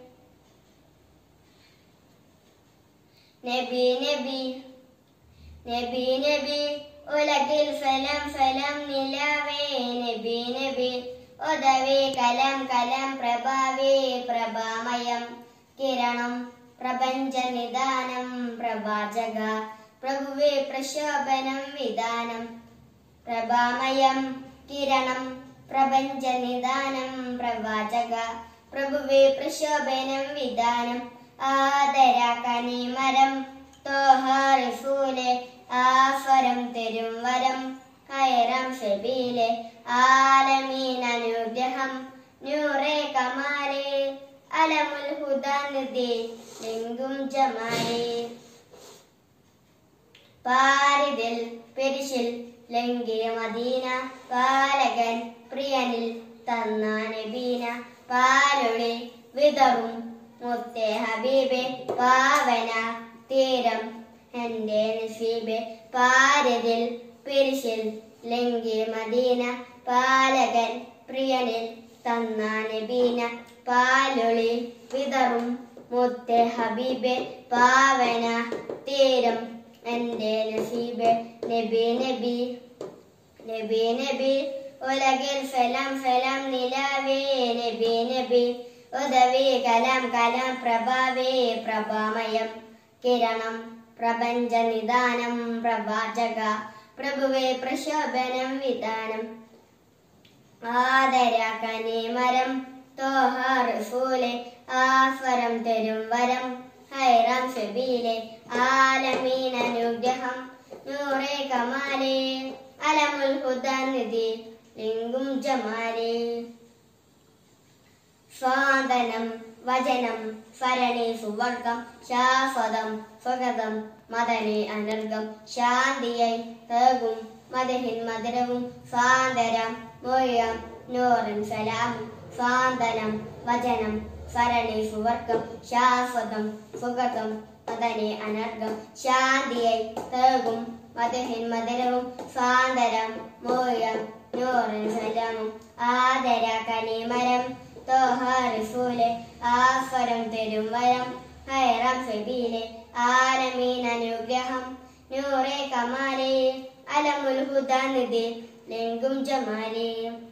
നബി നബി നബി നബി ഉലകിൽ ഫലം ഫലം നിലവേ നബി നബി ഉദവി കലം കലം പ്രഭാവേ പ്രഭാമയം കിരണം പ്രപഞ്ച നിദാനം പ്രഭാജക പ്രഭുവേ പ്രശോഭനം വിധാനം പ്രഭാമയം കിരണം പ്രപഞ്ച നിദാനം പ്രഭാജക പ്രഭുവേ പ്രശോഭനം വിധാനം ആദരാക്കനീ മരം തോഹ റസൂലെ ആസ്വരം തരും വരം ഹൈറം സബീലെ ആലമീൻ അനുഗ്രഹം നൂറെ കമാലെ അലമുൽ ഹുദാനിധി ലെങ്കും ജമാലെ പാരിതിൽ പെരിശിൽ ലങ്കിയ മദീന പാലകൻ പ്രിയനിൽ തന്ന നബീന പാലൊളി വിതറും മുത്തേ ഹബീബെ പാവന തീരം എന്റെ നസീബെ പാരിതിൽ പെരിശിൽ ലങ്കിയ മദീന പാലകൻ പ്രിയനിൽ തന്ന നബീന പാലൊളി വിതറും മുത്തേ ഹബീബെ പാവന തീരം എന്റെ നസീബ് നബി നബി നബി നബി ഉലകിൽ ഫലം ഫലം നിലവേ നബി നബി ഉദവി കലാം കലാം പ്രഭാവേ പ്രഭാമയം കിരണം പ്രപഞ്ച നിദാനം പ്രവാചക പ്രഭുവേ പ്രശോഭനം വിധാനം ആദര കനിമരം തോഹ റസൂലെ ആഫരം തരും വരം ഹൈറാം ഷബീലെ ആലമീൻ അനുഗ്രഹം നൂറെ കമാലേ അലമുൽ ഹുദാനിധി ലിംഗും ജമാലേ സ്വാതനം വചനം ഫരണി സുവർഗം ശാശ്വതം സ്വഗതം മദനി അനർഗം ശാന്തിയായി തേകും മദഹിൻ മധുരവും സ്വാതരം മോയം നൂറൻ സലാമും സ്വാതനം വചനം ഫരണി സുവർഗം ശാശ്വതം സുഗതം മദനി അനർഗം ശാന്തിയായി തേകും മദഹിൻ മധുരവും സ്വാതരം മോയം നൂറൻ സലാമും ആദര കനിമരം തോഹ റസൂലെ ആഫരം തരും വരം ഹൈറാം സബീലെ ആലമീൻ അനുഗ്രഹം നൂറെ കമാലേ അലമുൽ ഹുദാനിധി ലിംഗും ജമാലേ.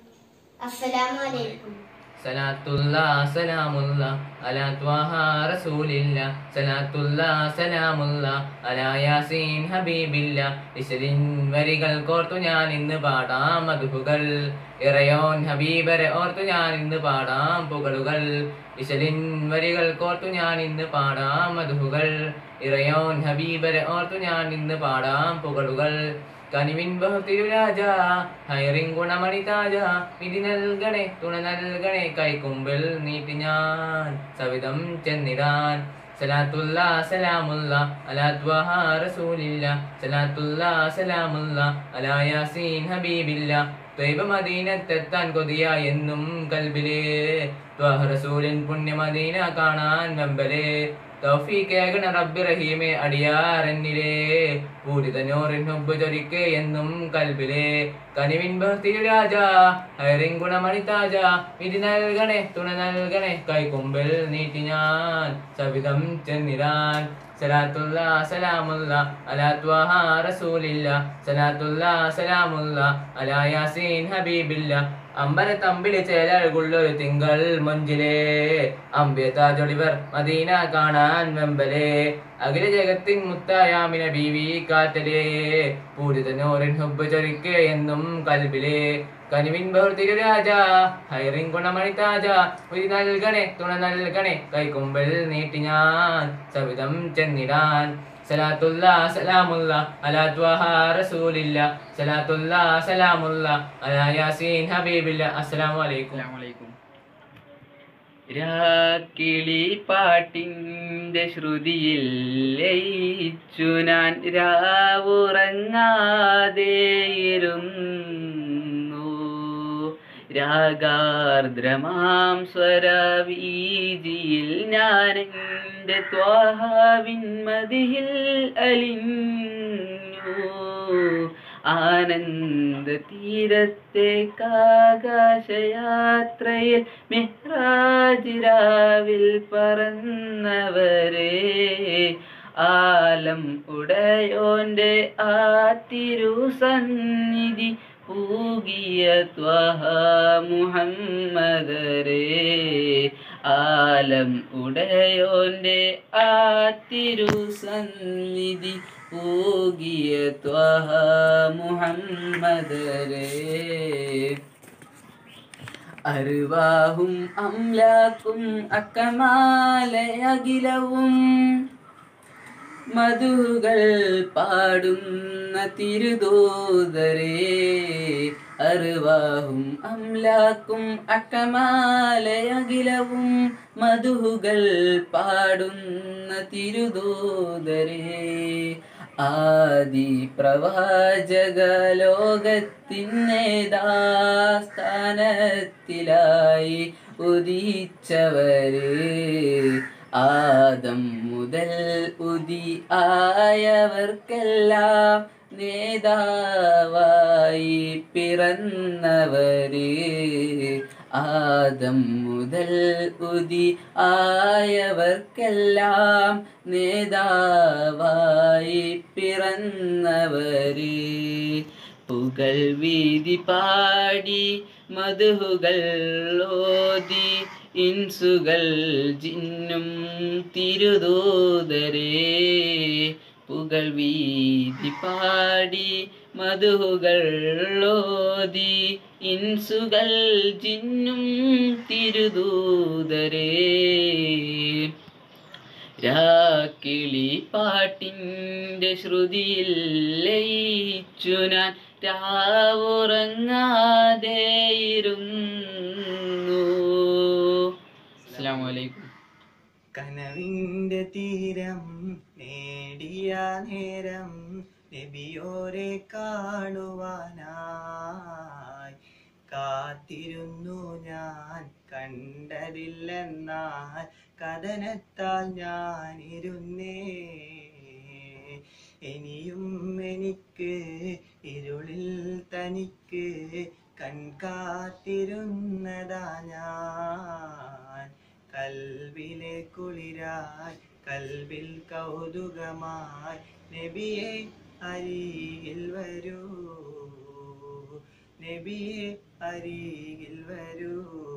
അസ്സലാമു അലൈക്കും. സലാത്തുല്ലാ സലാമുല്ലാ അലാ ത്വാഹ റസൂലില്ലാ സലാത്തുല്ലാ സലാമുല്ലാ അലാ യാസീൻ ഹബീബില്ലാ. ഇശലിൻ വരികൾ കോർത്തു ഞാൻ ഇന്ന് പാടാം മദ്ഹുകൾ ഇറയോൻ ഹബീബരെ ഓർത്തു ഞാൻ ഇന്ന് പാടാം പുകളുകൾ. ഇശലിൻ വരികൾ കോർത്തു ഞാൻ ഇന്ന് പാടാം മദ്ഹുകൾ ഇറയോൻ ഹബീബരെ ഓർത്തു ഞാൻ ഇന്ന് പാടാം പുകളുകൾ. കനിവിൻ ബഹുതിരുരാജ ഹൈറിൻ ഗുണമണി താജ വിധി നൽകണേ തുണ നൽകണേ കൈക്കുമ്പിൽ നീട്ടി ഞാൻ സവിധം ചെന്നിടാൻ. സലാത്തുല്ലാ സലാമുല്ലാ അലാ ത്വഹ റസൂലില്ലാ സലാത്തുല്ലാ സലാമുല്ലാ അലാ യാസീൻ ഹബീബില്ലാ. ത്വയ്ബ മദീനത്തെത്താൻ കൊതിയ എന്നും കൽബിലേ ത്വഹ റസൂലിൻ പുണ്യ മദീന കാണാൻ വെമ്പലേ. തൗഫീഖേകണ റബ്ബി റഹീമേ അടിയാറന്നിലേ പൂരിതനോറിൻ ഹുബ്ബ് ചൊരിക്കേ എന്നും കൽബിലേ. കനിവിൻ ബഹുതിരുരാജ ഹൈറിൻ ഗുണമണി താജ വിധി നൽകണേ തുണ നൽകണേ കൈക്കുമ്പിൽ നീട്ടി ഞാൻ സവിധം ചെന്നിരാൻ. സലാത്തുല്ലാ സലാമുല്ലാ അലാ ത്വഹ റസൂലില്ലാ സലാത്തുല്ലാ സലാമുല്ലാ അലാ യാസീൻ ഹബീബില്ലാ. അമ്പര തമ്പിളി ചേലകുള്ളൊരു തിങ്കൾ മൊഞ്ചിലേ അമ്പിയ താജൊളിവർ മദീന കാണാൻ വെമ്പലേ. അഖില ജഗത്തിൻ മുത്തായാമിന ബീവി കാറ്റലേ പൂരിതനോറിൻ ഹുബ്ബ് ചൊരിക്കേ എന്നും കൽബിലേ. കനിവിൻ ബഹുതിരുരാജ ഹൈറിൻ ഗുണമണി താജ വിധി നൽകണേ തുണ നൽകണേ കൈക്കുമ്പിൽ നീട്ടി ഞാൻ സവിധം ചെന്നിടാൻ. സലാത്തുല്ലാ സലാമുല്ലാ അലാ ത്വഹ റസൂലില്ലാ സലാത്തുല്ലാ സലാമുല്ലാ അലാ യാസീൻ ഹബീബില്ലാ. അസ്സലാമു അലൈക്കും. രാക്കിളി പാട്ടിൻ്റെ ശ്രുതിയിൽ ലയിച്ചു ഞാൻ രാവുറങ്ങാതെയിരുന്നു. രാഗാർദ്രമാം സ്വരവീജിയിൽ ഞാനെൻ്റെ ത്വാഹാവിൻ മദിഹിൽ അലിഞ്ഞു. ആനന്ദ തീരത്തെ കാകാശയാത്രയിൽ മെഹ്റാജിരാവിൽ പറന്നവരെ ആലം ഉടയോന്റെ ആ തിരുസന്നിധി പൂകിയ ത്വഹ മുഹമ്മദരേ. ആലം ഉടയോന്റെ ആ തിരുസന്നിധി പൂകിയ ത്വഹ മുഹമ്മദരേ. അർവാഹും അംലാക്കും അക്കമാലയഖിലവും മധുകൾ പാടുന്ന തിരുദൂതരേ. അർവാഹും അംലാക്കും അക്കമാലയഖിലവും മധുകൾ പാടുന്ന തിരുദൂതരേ. ആദി പ്രവാചക ലോകത്തിനേതാസ്ഥാനത്തിലായി ഉദിച്ചവര് ആദം മുതൽ ഉദി ആയവർക്കെല്ലാം നേതാവായി പിറന്നവര്. ആദം മുതൽ ഉദി ആയവർക്കെല്ലാം നേതാവായി പിറന്നവര് പുകൾ വീതി പാടി മധുഹുകൾ ഓതി ഇൻസുകൾ ജിന്നും തിരുദൂതരേ പുകൾ വീതി പാടി മധുഹുകൾ ഓതി ഇൻസുകൾ ജിന്നും തിരുദൂതരേ രാക്കിളി പാട്ടിൻ്റെ ശ്രുതിയിൽ ലയിച്ചു ഞാൻ രാവുറങ്ങാതെയിരുന്നു. അസ്സലാമു അലൈക്കും. കനവിൻ്റെ തീരം നേടിയ നേരം നബിയോരെ കാണുവാനായി കാത്തിരുന്നു ഞാൻ കണ്ടതില്ലെന്നാൽ കഥനത്താൽ ഞാനിരുന്നേ. ഇനിയും എനിക്ക് ഇരുളിൽ തനിക്ക് കൺകാത്തിരുന്നതാ ഞാൻ. കൽവിലെ കുളിരായി കൽവിൽ കൗതുകമായി നബിയെ അരികിൽ വരൂ, നബിയെ അരികിൽ വരൂ.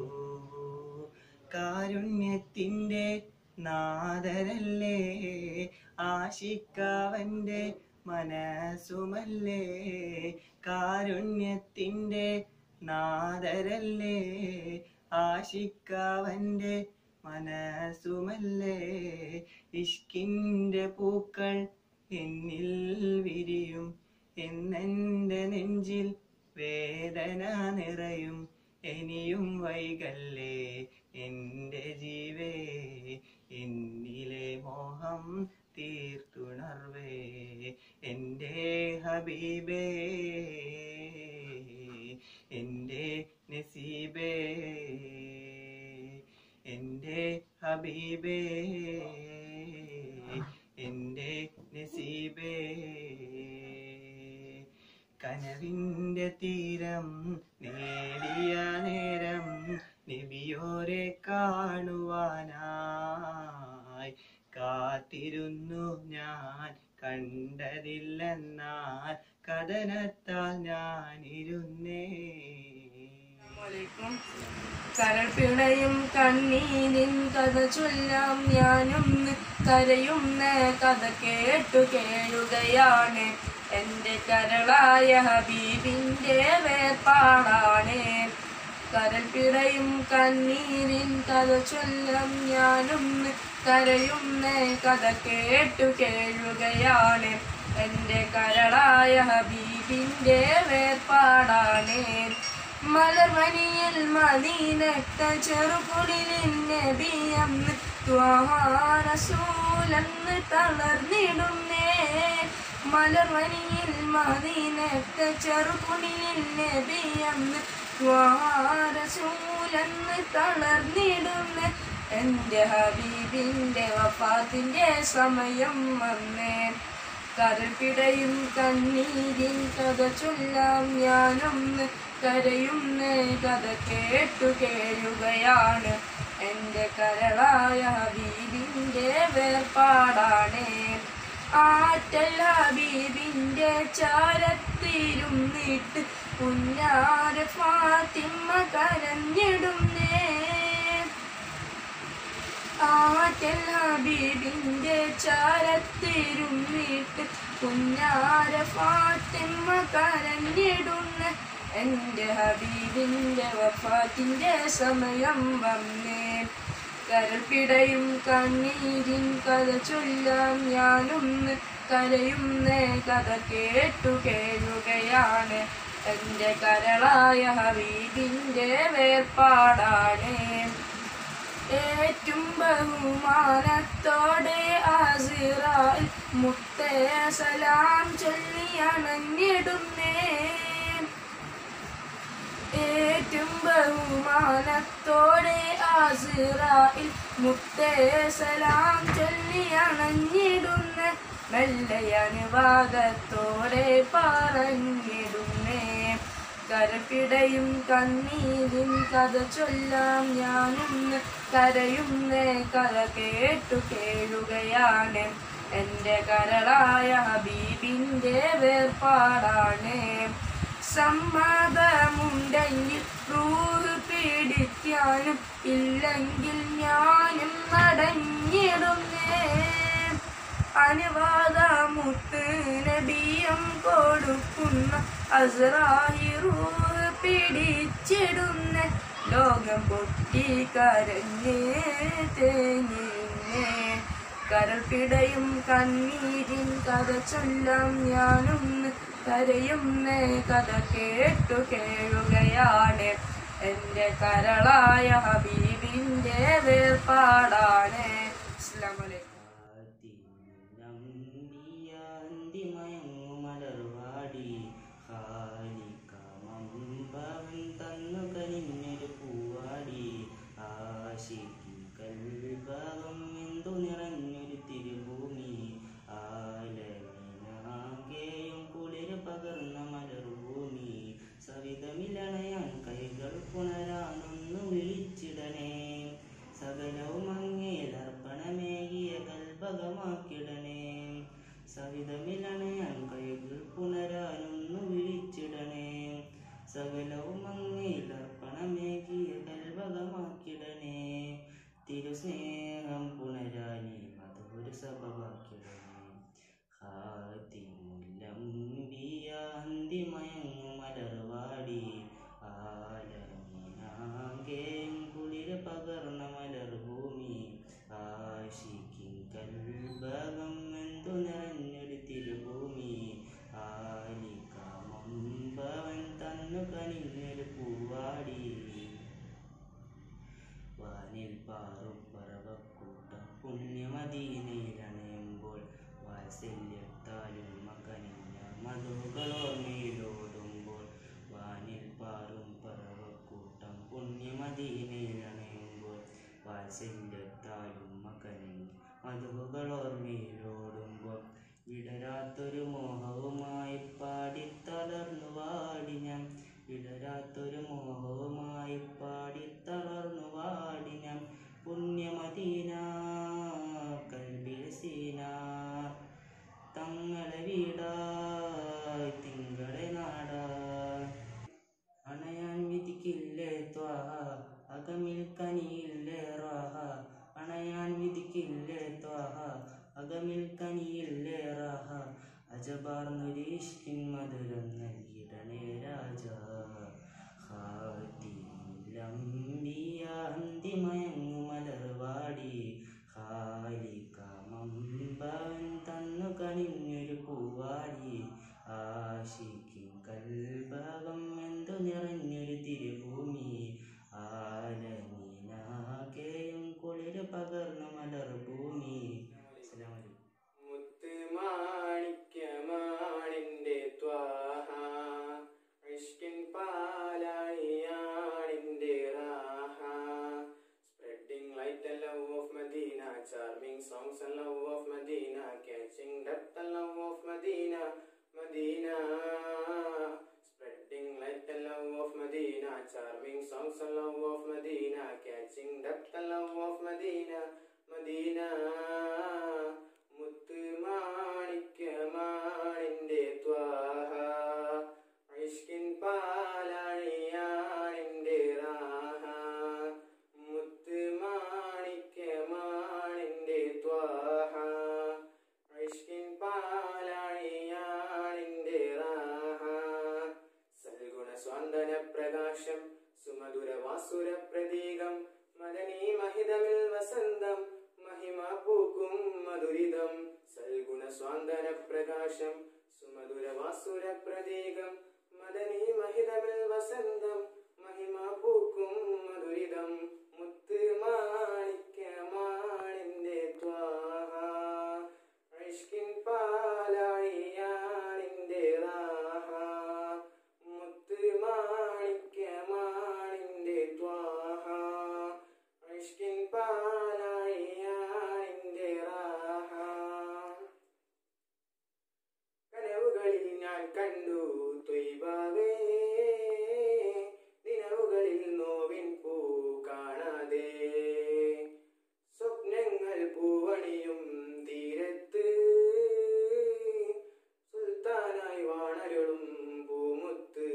കാരുണ്യത്തിൻ്റെ നാദരല്ലേ ആശിക്കാവൻ്റെ മനസ്സുമല്ലേ. കാരുണ്യത്തിൻ്റെ നാദരല്ലേ ആശിക്കാവൻ്റെ മനസ്സുമല്ലേ. ഇഷ്കിൻ്റെ പൂക്കൾ എന്നിൽ വിരിയും എന്നെൻ്റെ നെഞ്ചിൽ വേദന നിറയും. ഇനിയും വൈകല്ലേ എൻ്റെ ജീവേ എന്നിലെ മോഹം തീർത്തുണർവേ. എൻ്റെ ഹബീബേ എൻ്റെ നസീബേ എൻ്റെ ഹബീബേ എൻ്റെ നസീബേ. കനവിൻ്റെ തീരം നേടിയ നേരം നബിയോരെ കാണുവാനായി കാത്തിരുന്നു ഞാൻ കണ്ടതില്ലെന്നാൽ കഥനത്താൽ ഞാനിരുന്നേ. കരൾ പിണയും കണ്ണീരിൻ കഥ ചൊല്ലാം ഞാനും കരയുന്ന കഥ കേട്ടു കേഴുകയാണ്. എൻ്റെ കരളായ ഹബീബിൻ്റെ വേർപാടാണ്. കരൾ പിണയും കണ്ണീരിൻ കഥ ചൊല്ലാം ഞാനും കരയുന്ന കഥ കേട്ടു കേഴുകയാണ്. എൻ്റെ കരളായ ഹബീബിൻ്റെ വേർപാടാണ്. മലർമണിയിൽ മദീനത്ത ചെറുകുടിലിൻ നബിയെന്ന് ത്വാഹ റസൂലെന്ന് തളർന്നിടുന്നേ. മലർമണിയിൽ മദീനത്ത ചെറുകുടിലിൻ നബിയെന്ന് ത്വാഹ റസൂലെന്ന് തളർന്നിടുന്നേ. എൻ്റെ ഹബീബിൻ്റെ വഫാത്തിൻ്റെ സമയം വന്നേ. കരൾ പിടയും കണ്ണീരിൻ കഥ ചൊല്ലാം ഞാനൊന്ന് കരയുന്ന കഥ കേട്ടു കേഴുകയാണ്. എൻ്റെ കരളായ ഹബീബിൻ്റെ വേർപാടാണ്. ആറ്റൽ ഹബീബിൻ്റെ ചാരത്തിരുന്നിട്ട് പുന്നാര ഫാത്തിമ കരഞ്ഞിടുന്നേ. ആറ്റൽ ഹബീബിൻ്റെ ചാരത്തിരുന്നിട്ട് പുന്നാര ഫാത്തിമ കരഞ്ഞിടുന്ന എൻ്റെ ഹബീബിൻ്റെ വഫാത്തിൻ്റെ സമയം വന്നേ. കരൾ പിടയും കണ്ണീരിൻ കഥ ചൊല്ലാം ഞാനൊന്ന് കരയുന്ന കഥ കേട്ടു കേഴുകയാണ്. എൻ്റെ കരളായ ഹബീബിൻ്റെ വേർപാടാണ്. ഏറ്റവും ബഹുമാനത്തോടെ അസ്റായിൽ മുത്തേ സലാം ചൊല്ലി അണഞ്ഞിടുന്നേ. ഏറ്റവും ബഹുമാനത്തോടെ അസ്റായിൽ മുത്തേ സലാം ചൊല്ലി അണഞ്ഞിടുന്ന മെല്ലെ അനുവാദത്തോടെ പറഞ്ഞിടുന്നേ. കരപിടയും കണ്ണീരിൻ കഥ ചൊല്ലാം ഞാനൊന്ന് കരയുന്നേ കഥ കേട്ടു കേഴുകയാണ് എൻ്റെ കരളായ ഹബീബിൻ്റെ വേർപാടാണ് സമ്മതമുണ്ടെങ്കിൽ റൂഹ് പിടിക്കാനും ഇല്ലെങ്കിൽ ഞാനും നടഞ്ഞിടുന്നേ അനുവാദമുത്ത് നബിയം കൊടുക്കുന്ന അസ്റായി റൂഹ് പിടിച്ചിടുന്ന ലോകം പൊട്ടി കരഞ്ഞേ തേങ്ങിന്നേ കരൾ പിടയും കണ്ണീരിൻ കഥ ചൊല്ലാം ഞാനൊന്ന് കരയുന്നേ കഥ കേട്ടു കേഴുകയാണ് എൻ്റെ കരളായ ഹബീബിൻ്റെ വേർപാടാണ്. അസ്സലാമു അലൈക്കും. മലർവാടി ഹാലിക്കമമ്പവൻ തന്നു കനിഞ്ഞൊരു പൂവാടി ആശിക്കും കൽഭാഗം എന്തു നിറഞ്ഞൊരു തിരുഭൂമി ആലമിനാകെയും കുളിര് പകർന്ന മലർഭൂമി സവിധമിലണയാൻ കൈകൾ പുണരാനൊന്നു വിളിച്ചിടണേ സകലവും അങ്ങേലർപ്പണമേകിയ കൽഭകമാക്കിടണേ സവിധമിലണയാൻ കൈകൾ പുണരാനൊന്നു വിളിച്ചിടണേ സകലവും അങ്ങേലർപ്പണമേകിയ കൽഭകമാക്കിടണേ തിരുസ്നേഹം പുണരാനി മധുര സഭവാക്കിടണേ ഹാത്തിമുല്ലംബിയ അന്തിമയങ്ങു മലർവാടി ആലമിനാകെയും കുളിര് പകർന്ന മലർഭൂമി ആശിക്കും കൽഭകം എന്തു നിറഞ്ഞൊരു തിരുഭൂമി ആലികമമ്പവൻ തന്നു കനിഞ്ഞൊരു പൂവാടി വാനിൽ പാറും പറവക്കൂട്ടം പുണ്യമദീനയിലണയുമ്പോൾ വാത്സല്യത്താലും മകനിഞ്ഞ മധുകളോർമ്മയിലോടുമ്പോൾ വാനിൽ പാറും പറവക്കൂട്ടം പുണ്യമദീനയിലണയുമ്പോൾ വാത്സല്യത്താലും മകനിഞ്ഞ മധുകളോർമ്മയിലോടുമ്പോൾ വിടരാത്തൊരു മോഹവുമായി പാടിത്തളർന്നു വാടി ഞാൻ വിടരാത്തൊരു മോഹവുമായി പാടിത്തളർന്നു വാടി ഞാൻ പുണ്യമദീന കൽബിൽ സീന തങ്ങളെ വീടായി തിങ്കളെ നാടായി അണയാൻ വിധിക്കില്ലേ ത്വാഹ അകമിൽ കനിയില്ലേ റാഹ അണയാൻ വിധിക്കില്ലേ ത്വാഹ അകമിൽ കനിയില്ലേ റാഹ അജബാർന്നൊരീഷ്കിൻ മധുരം നൽകിടണേ രാജ ഹാത്തിമുല്ലംബിയ അന്തിമയങ്ങു മലർവാടി ഹാലികമമ്പവൻ തന്നു കനിഞ്ഞൊരു പൂവാടി ആശിക്കും കൽഭകം എന്തു നിറഞ്ഞൊരു തിരുഭൂമി ആലമിനാകെയും കുളിര് പകർന്ന മലർഭൂമി. മുത്ത് മാണിക്യമാണിന്റെ ത്വാഹ ഇഷ്കിൻ പാലാഴിയാണിന്റെ റാഹ spreading light and love of Medina charming songs and love of Medina catching depth and love of Medina Medina spreading light and love of Medina charming songs and love of Medina catching depth and love of Medina Medina മുത്ത് മാണിക്യമാണിന്റെ Taha ഇഷ്കിൻ പാലാഴിയാണിന്റെ റാഹ മുത്ത് മാണിക്യമാണിന്റെ Taha ഇഷ്കിൻ പാലാഴിയാണിന്റെ റാഹ സൽഗുണ സ്വാന്തന പ്രകാശം സുമധുര വാസുര പ്രതീകം മദനീ മഹിതമിൽ വസന്തം മഹിമ പൂക്കും മധുരിതം സൽഗുണ സ്വാന്തന പ്രകാശം സുമധുര വാസുര പ്രതീകം മദനീ മഹിതമിൽ വസന്തം മഹിമ പൂക്കും മധുരിതം മുത്ത് മാണിക്യമാണിന്റെ ത്വാഹ ഇഷ്കിൻ പാലാഴിയാണിന്റെ റാഹ മുത്ത് മാണിക്യമാണിന്റെ ത്വാഹ ഇഷ്കിൻ പാലാഴിയാണിന്റെ റാഹ കനവുകൾ കനവുകളിൽ ഞാൻ കണ്ടു ത്വയ്ബാവേ, നിലവുകളിൽ നോവിൻ പൂ കാണാതെ. സ്വപ്നങ്ങൾ പൂവണിയും തീരത്ത് സുൽത്താനായി വാണരുളും പൂമുത്ത്.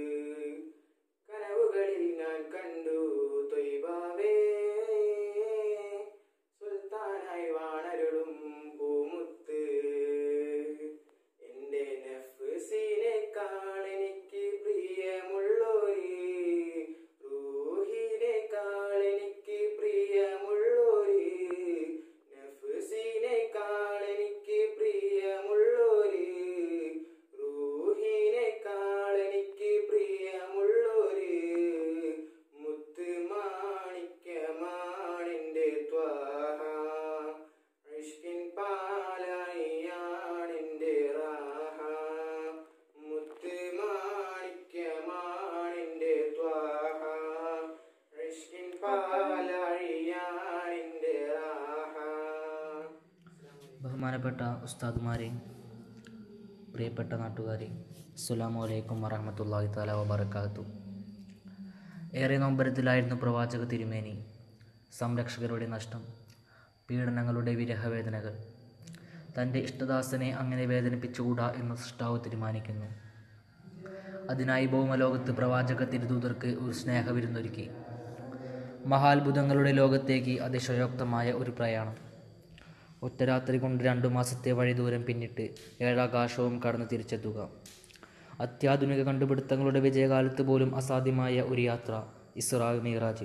കനവുകളിൽ ഞാൻ കണ്ടു ത്വയ്ബാവേ, സുൽത്താനായി വാണരുളും പൂമുത്ത്. എന്റെ നഫ്സിനേക്കാൾ എനിക്ക് പ്രിയമുള്ളോര്, റൂഹിനേക്കാൾ എനിക്ക് പ്രിയമുള്ളോര്, നഫ്സിനേക്കാൾ എനിക്ക് പ്രിയമുള്ളോര്, റൂഹിനേക്കാൾ എനിക്ക് പ്രിയമുള്ളോര്. മുത്ത് മാണിക്യമാണെന്റെ ത്വാഹ, ഇഷ്കിൻ പാലായിയാണെന്റെ റാഹ. മുത്ത് മാണിക്യമാണെന്റെ ത്വാഹ, ഇഷ്കിൻ പാലായിയാണെന്റെ റാഹ. ബഹുമാനപ്പെട്ട ഉസ്താദുമാരെ, പ്രിയപ്പെട്ട നാട്ടുകാരെ, അസ്സലാമു അലൈക്കും വറഹ്മത്തുള്ളാഹി തആല വബറകാതുഹു. ഏറെ നൊമ്പരത്തിലായിരുന്നു പ്രവാചക തിരുമേനി. സംരക്ഷകരുടെ നഷ്ടം, പീഡനങ്ങളുടെ വിരഹവേദനകൾ. തൻ്റെ ഇഷ്ടദാസനെ അങ്ങനെ വേദനിപ്പിച്ചുകൂടാ എന്ന് സൃഷ്ടാവ് തീരുമാനിക്കുന്നു. അതിനായി ഭൗമലോകത്ത് പ്രവാചക തിരുദൂതർക്ക് ഒരു സ്നേഹവിരുന്നൊരുക്കി. മഹാത്ഭുതങ്ങളുടെ ലോകത്തേക്ക് അതിശയോക്തമായ ഒരു പ്രയാണം. ഒറ്റ രാത്രി കൊണ്ട് രണ്ടു മാസത്തെ വഴി ദൂരം പിന്നിട്ട് ഏഴാകാശവും കടന്ന് തിരിച്ചെത്തുക. അത്യാധുനിക കണ്ടുപിടുത്തങ്ങളുടെ വിജയകാലത്ത് പോലും അസാധ്യമായ ഒരു യാത്ര, ഇസ്രാ മിഅ്റാജ്.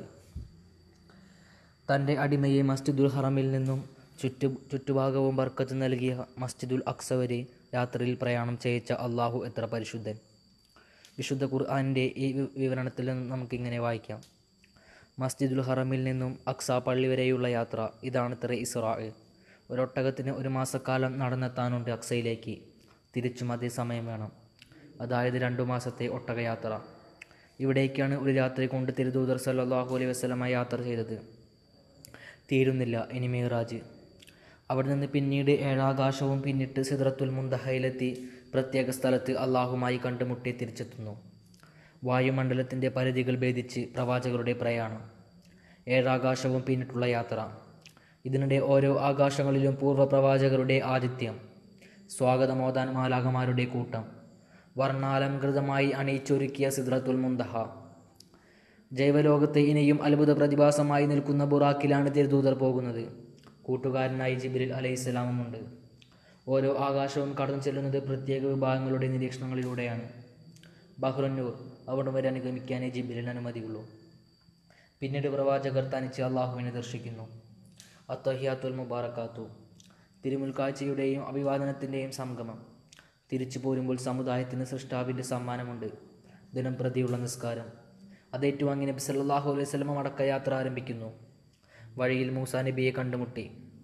തൻ്റെ അടിമയെ മസ്ജിദുൽ ഹറമിൽ നിന്നും ചുറ്റു ചുറ്റുഭാഗവും ബർക്കത്ത് നൽകിയ മസ്ജിദുൽ അഖ്സ വരെ യാത്രയിൽ പ്രയാണം ചെയ്യിച്ച അള്ളാഹു എത്ര പരിശുദ്ധൻ. വിശുദ്ധ ഖുർആനിൻ്റെ ഈ വിവരണത്തിൽ നിന്ന് നമുക്കിങ്ങനെ വായിക്കാം. മസ്ജിദുൽ ഹറമിൽ നിന്നും അഖ്സ പള്ളി വരെയുള്ള യാത്ര, ഇതാണത്രേ ഇസ്രാ. ഒരൊട്ടകത്തിന് ഒരു മാസക്കാലം നടന്നെത്താനുണ്ട് അഖ്സയിലേക്ക്. തിരിച്ചും അതേ സമയം വേണം, അതായത് രണ്ടു മാസത്തെ ഒട്ടകയാത്ര. ഇവിടേക്കാണ് ഒരു രാത്രി കൊണ്ട് തിരുദൂതർ സല്ലല്ലാഹു അലൈഹി വസല്ലമ യാത്ര ചെയ്തത്. തീരുന്നില്ല ഇനി മിഅ്റാജ്. അവിടെ നിന്ന് പിന്നീട് ഏഴാകാശവും പിന്നിട്ട് സിദ്റത്തുൽ മുന്തഹയിലെത്തി പ്രത്യേക സ്ഥലത്ത് അള്ളാഹുമായി കണ്ടുമുട്ടി തിരിച്ചെത്തുന്നു. വായുമണ്ഡലത്തിൻ്റെ പരിധികൾ ഭേദിച്ച് പ്രവാചകരുടെ പ്രയാണം, ഏഴാകാശവും പിന്നിട്ടുള്ള യാത്ര. ഇതിനിടെ ഓരോ ആകാശങ്ങളിലും പൂർവ്വ പ്രവാചകരുടെ ആതിഥ്യം, സ്വാഗതമോദാൻ മാലാഖമാരുടെ കൂട്ടം, വർണ്ണാലംകൃതമായി അണിയിച്ചൊരുക്കിയ സിദ്റത്തുൽ മുന്തഹ. ജൈവലോകത്തെ ഇനിയും അത്ഭുത പ്രതിഭാസമായി നിൽക്കുന്ന ബുറാക്കിലാണ് തിരുദൂതർ പോകുന്നത്. കൂട്ടുകാരനായി ജിബ്രീൽ അലൈഹിസ്സലാമുമുണ്ട്. ഓരോ ആകാശവും കടന്നു ചെല്ലുന്നത് പ്രത്യേക വിഭാഗങ്ങളുടെ നിരീക്ഷണങ്ങളിലൂടെയാണ്. ബഹ്റുന്നൂർ, അവിടം വരെ അനുഗമിക്കാനേ ജിബ്രീലിന് അനുമതിയുള്ളൂ. പിന്നീട് പ്രവാചകർ തനിച്ച് അള്ളാഹുവിനെ ദർശിക്കുന്നു. അത്തഹിയാത്തുൽ മുബാറക്കാത്തു, തിരുമുൽക്കാഴ്ചയുടെയും അഭിവാദനത്തിൻ്റെയും സംഗമം. തിരിച്ചു പോരുമ്പോൾ സമുദായത്തിന് സൃഷ്ടാവിൻ്റെ സമ്മാനമുണ്ട്, ദിനം പ്രതിയുള്ള നിസ്കാരം. അതേറ്റുവാങ്ങി നബി സല്ലല്ലാഹു അലൈഹി വസല്ലം മടക്കയാത്ര ആരംഭിക്കുന്നു. വഴിയിൽ മൂസാ നബിയെ കണ്ടുമുട്ടി.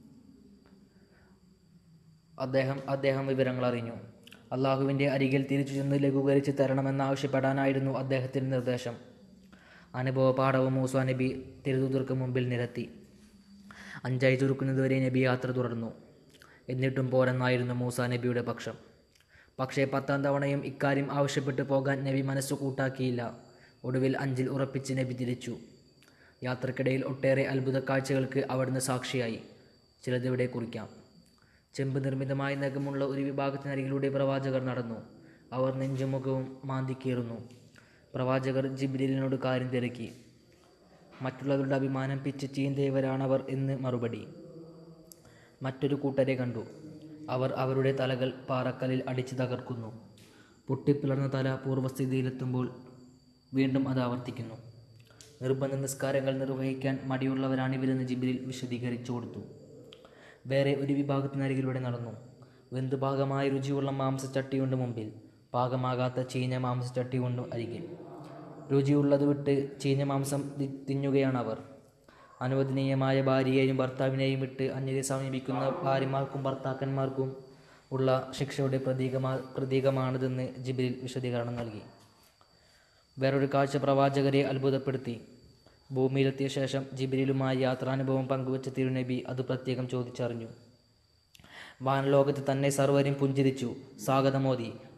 അദ്ദേഹം അദ്ദേഹം വിവരങ്ങൾ അറിഞ്ഞു. അള്ളാഹുവിൻ്റെ അരികിൽ തിരിച്ചു ചെന്ന് ലഘൂകരിച്ച് തരണമെന്നാവശ്യപ്പെടാനായിരുന്നു അദ്ദേഹത്തിൻ്റെ നിർദ്ദേശം. അനുഭവ പാഠവും മൂസാ നബി തിരുദൂതർക്ക് മുമ്പിൽ നിരത്തി. അഞ്ചായി ചുരുക്കുന്നതുവരെ നബി യാത്ര തുടർന്നു. എന്നിട്ടും പോരെന്നായിരുന്നു മൂസാ നബിയുടെ പക്ഷം. പക്ഷേ പത്താം തവണയും ഇക്കാര്യം ആവശ്യപ്പെട്ടു പോകാൻ നബി മനസ്സു കൂട്ടാക്കിയില്ല. ഒടുവിൽ അഞ്ചിൽ ഉറപ്പിച്ച് നബി തിരിച്ചു. യാത്രക്കിടയിൽ ഒട്ടേറെ അത്ഭുത കാഴ്ചകൾക്ക് അവിടുന്ന് സാക്ഷിയായി. ചിലതിവിടെ കുറിക്കാം. ചെമ്പ് നിർമ്മിതമായ നഖമുള്ള ഒരു വിഭാഗത്തിനരികിലൂടെ പ്രവാചകർ നടന്നു. അവർ നെഞ്ചുമുഖവും മാന്തിക്കീറുന്നു. പ്രവാചകർ ജിബ്രീലിനോട് കാര്യം തിരക്കി. മറ്റുള്ളവരുടെ അഭിമാനം പിച്ച് ചീന്തയവരാണവർ എന്ന് മറുപടി. മറ്റൊരു കൂട്ടരെ കണ്ടു. അവർ അവരുടെ തലകൾ പാറക്കല്ലിൽ അടിച്ച് തകർക്കുന്നു. പൊട്ടിപ്പിളർന്ന തല പൂർവ്വസ്ഥിതിയിലെത്തുമ്പോൾ വീണ്ടും അത് ആവർത്തിക്കുന്നു. നിർബന്ധ നിസ്കാരങ്ങൾ നിർവഹിക്കാൻ മടിയുള്ളവരാണിവരെന്ന് ജിബ്രീൽ വിശദീകരിച്ചു കൊടുത്തു. വേറെ ഒരു വിഭാഗത്തിനരികിലൂടെ നടന്നു. വെന്തുപാകമായ രുചിയുള്ള മാംസച്ചട്ടിയുണ്ട് മുമ്പിൽ, പാകമാകാത്ത ചീഞ്ഞ മാംസച്ചട്ടിയുണ്ട് അരികിൽ. രുചിയുള്ളത് വിട്ട് ചീഞ്ഞ മാംസം തിന്നുകയാണവർ. അനുവദനീയമായ ഭാര്യയെയും ഭർത്താവിനെയും വിട്ട് അന്യരെ സമീപിക്കുന്ന ഭാര്യമാർക്കും ഭർത്താക്കന്മാർക്കും ഉള്ള ശിക്ഷയുടെ പ്രതീകമാ പ്രതീകമാണിതെന്ന് ജിബ്രീൽ വിശദീകരണം നൽകി. വേറൊരു കാഴ്ച പ്രവാചകരെ അത്ഭുതപ്പെടുത്തി. ഭൂമിയിലെത്തിയ ശേഷം ജിബ്രീലുമായി യാത്രാനുഭവം പങ്കുവച്ച തിരുനബി അത് പ്രത്യേകം ചോദിച്ചറിഞ്ഞു. വാനലോകത്ത് തന്നെ സർവരും പുഞ്ചിരിച്ചു, സ്വാഗതമോദി.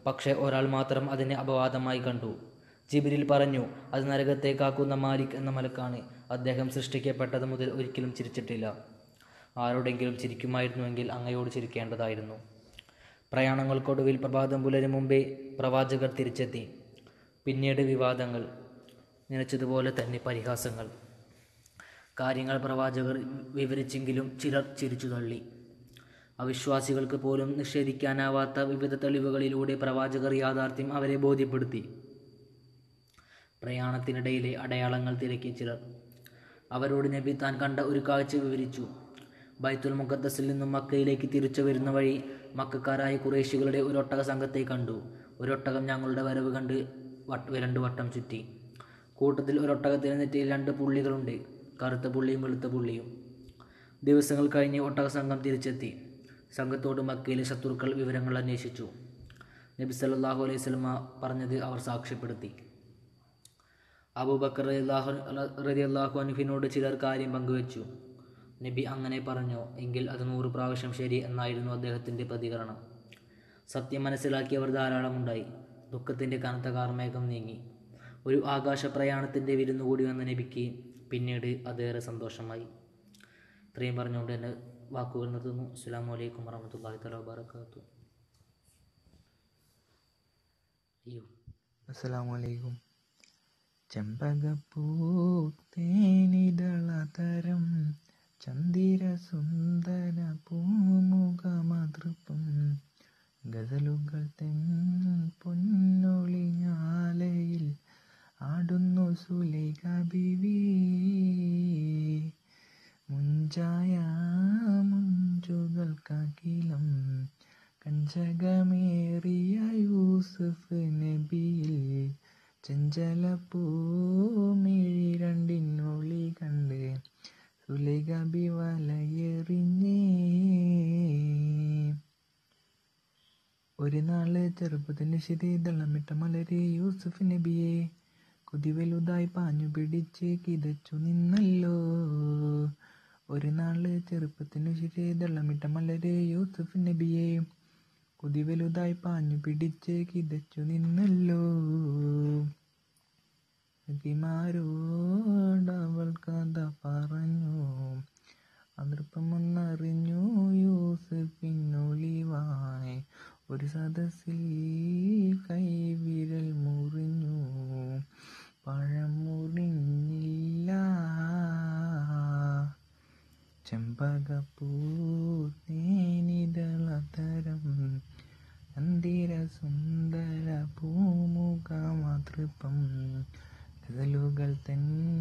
പക്ഷേ ഒരാൾ മാത്രം അതിനെ അപവാദമായി കണ്ടു. ജിബ്രീൽ പറഞ്ഞു, അത് നരകത്തെ കാക്കുന്ന മാലിക് എന്ന മലക്കാണ്. അദ്ദേഹം സൃഷ്ടിക്കപ്പെട്ടത് മുതൽ ഒരിക്കലും ചിരിച്ചിട്ടില്ല. ആരോടെങ്കിലും ചിരിക്കുമായിരുന്നുവെങ്കിൽ അങ്ങയോട് ചിരിക്കേണ്ടതായിരുന്നു. പ്രയാണങ്ങൾക്കൊടുവിൽ പ്രഭാതം പുലരും മുമ്പേ പ്രവാചകർ തിരിച്ചെത്തി. പിന്നീട് വിവാദങ്ങൾ, നനച്ചതുപോലെ തന്നെ പരിഹാസങ്ങൾ. കാര്യങ്ങൾ പ്രവാചകർ വിവരിച്ചെങ്കിലും ചിലർ ചിരിച്ചു തള്ളി. അവിശ്വാസികൾക്ക് പോലും നിഷേധിക്കാനാവാത്ത വിവിധ തെളിവുകളിലൂടെ പ്രവാചകർ യാഥാർത്ഥ്യം അവരെ ബോധ്യപ്പെടുത്തി. പ്രയാണത്തിനിടയിലെ അടയാളങ്ങൾ തിരക്കി ചിലർ. അവരോട് നബി താൻ കണ്ട ഒരു കാഴ്ച വിവരിച്ചു. ബൈത്തുൽ മുഖദ്ദസിൽ നിന്നും മക്കയിലേക്ക് തിരിച്ചു വരുന്ന വഴി മക്കക്കാരായ ഖുറൈശികളുടെ ഒരൊട്ടക സംഘത്തെ കണ്ടു. ഒരൊട്ടകം ഞങ്ങളുടെ വരവ് കണ്ട് വട്ട് രണ്ട് വട്ടം ചുറ്റി. കൂട്ടത്തിൽ ഒരൊട്ടകത്തിന് നെറ്റിയിൽ രണ്ട് പുള്ളികളുണ്ട്, കറുത്ത പുള്ളിയും വെളുത്ത പുള്ളിയും. ദിവസങ്ങൾ കഴിഞ്ഞ് ഒട്ടക സംഘം തിരിച്ചെത്തി. സംഘത്തോട് മക്കയിലെ ശത്രുക്കൾ വിവരങ്ങൾ അന്വേഷിച്ചു. നബി സല്ലല്ലാഹു അലൈഹി വസല്ലമ പറഞ്ഞത് അവർ സാക്ഷ്യപ്പെടുത്തി. അബൂബക്കർ റളിയല്ലാഹു അൻഹുവിനോട് ചിലർ കാര്യം പങ്കുവച്ചു. നബി അങ്ങനെ പറഞ്ഞോ എങ്കിൽ അത് നൂറ് പ്രാവശ്യം ശരി എന്നായിരുന്നു അദ്ദേഹത്തിൻ്റെ പ്രതികരണം. സത്യം മനസ്സിലാക്കിയവർ ധാരാളമുണ്ടായി. ദുഃഖത്തിൻ്റെ കനത്ത കാർമേഘം നീങ്ങി. ഒരു ആകാശ പ്രയാണത്തിൻ്റെ വിരുന്നുകൂടി വന്ന നബിക്ക് പിന്നീട് അതേറെ സന്തോഷമായി. ഇത്രയും പറഞ്ഞുകൊണ്ട് എൻ്റെ വാക്കുകൾ നിർത്തുന്നു. അസ്സലാമു അലൈക്കും വറഹ്മത്തുള്ളാഹി തആല വബറകാതുഹു. അയ്യോ അസ്സലാമു അലൈക്കും. ചെമ്പകപ്പൂ തേനിതളതരം ചന്ദിര സുന്ദര പൂമുഖമതൃപ്പം ഗസലുകൾ തെൻ പൊന്നൊളിഞ്ഞാലയിൽ ആടുന്നു സുലൈഖ ബീവി. മുഞ്ചായ മുഞ്ചുകൾക്കകിലം കഞ്ചകമേറിയ യൂസുഫ് നബിയിൽ ചെഞ്ചലപ്പൂമിഴി രണ്ടിനൊളി കണ്ട് സുലൈഖ ബി വലയെറിഞ്ഞേ. ഒരു നാള് ചെറുപ്പത്തിന് ശിരീതളമിട്ട മലരെ യൂസുഫ് നബിയെ കൊതിവലുതായി പാഞ്ഞു പിടിച്ച് കിതച്ചു നിന്നല്ലോ. ഒരു നാള് ചെറുപ്പത്തിനു ശിരീതളമിട്ട മലരെ യൂസുഫ് നബിയെ കൊതിവലുതായി പാഞ്ഞു പിടിച്ച് കിതച്ചു നിന്നല്ലോ. സഖിമാരോടവൾ കഥ പറഞ്ഞു, അതൃപ്പമൊന്നറിഞ്ഞു യൂസുഫിനൊളിവായി. ഒരു സദസ്സിൽ കൈവിരൽ മുറിഞ്ഞു, പഴം മുറിഞ്ഞില്ല. ചെമ്പകപ്പൂ തേനിതളതരം ചന്ദിര സുന്ദര പൂമുഖമതൃപ്പം ഗസലുകൾ തൻ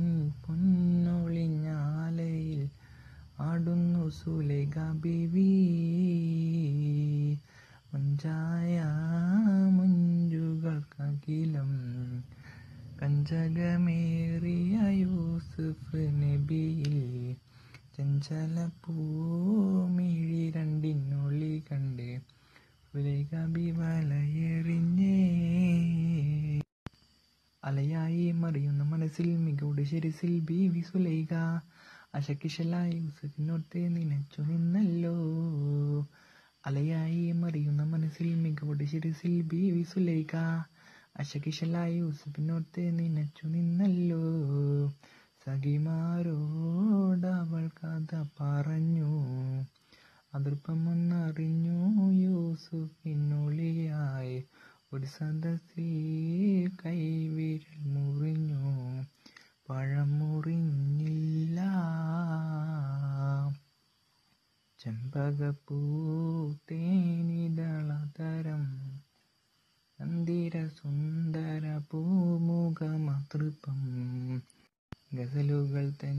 പൊന്നൊളിഞ്ഞാലയിൽ ആടുന്നു സുലൈഖ ബീവി. മുഞ്ചായ മുഞ്ചുകൾക്കകിലം കഞ്ചകമേറിയ യൂസുഫ് നബിയിൽ ചെഞ്ചലപ്പൂമിഴി രണ്ടിനൊളി കണ്ട് സുലൈഖ ബി വലയെറിഞ്ഞേ. അലയായി മറിയുന്ന മനസ്സിൽ മികവുടെ ശിരസിൽ ബീവി സുലൈഖ അശക്കിശലായി യൂസുഫിനോർത്ത് നനച്ചു നിന്നല്ലോ. അലയായി മറിയുന്ന മനസ്സിൽ മികവുടെ ശിരസിൽ ബീവി സുലൈഖ അശക്കിശലായി യൂസുഫിനോർത്ത് നനച്ചു നിന്നല്ലോ. സഖിമാരോടവൾ കഥ പറഞ്ഞു, അതൃപ്പമൊന്നറിഞ്ഞു യൂസുഫിനൊളിയായി. ഒരു സദസ്സിൽ കൈവിരൽ മുറിഞ്ഞു, പഴം മുറിഞ്ഞില്ല. ചെമ്പകപ്പൂ തേനിതളതരം ചന്ദിര സുന്ദര പൂമുഖമതൃപ്പം ഗസലുകൾ തൻ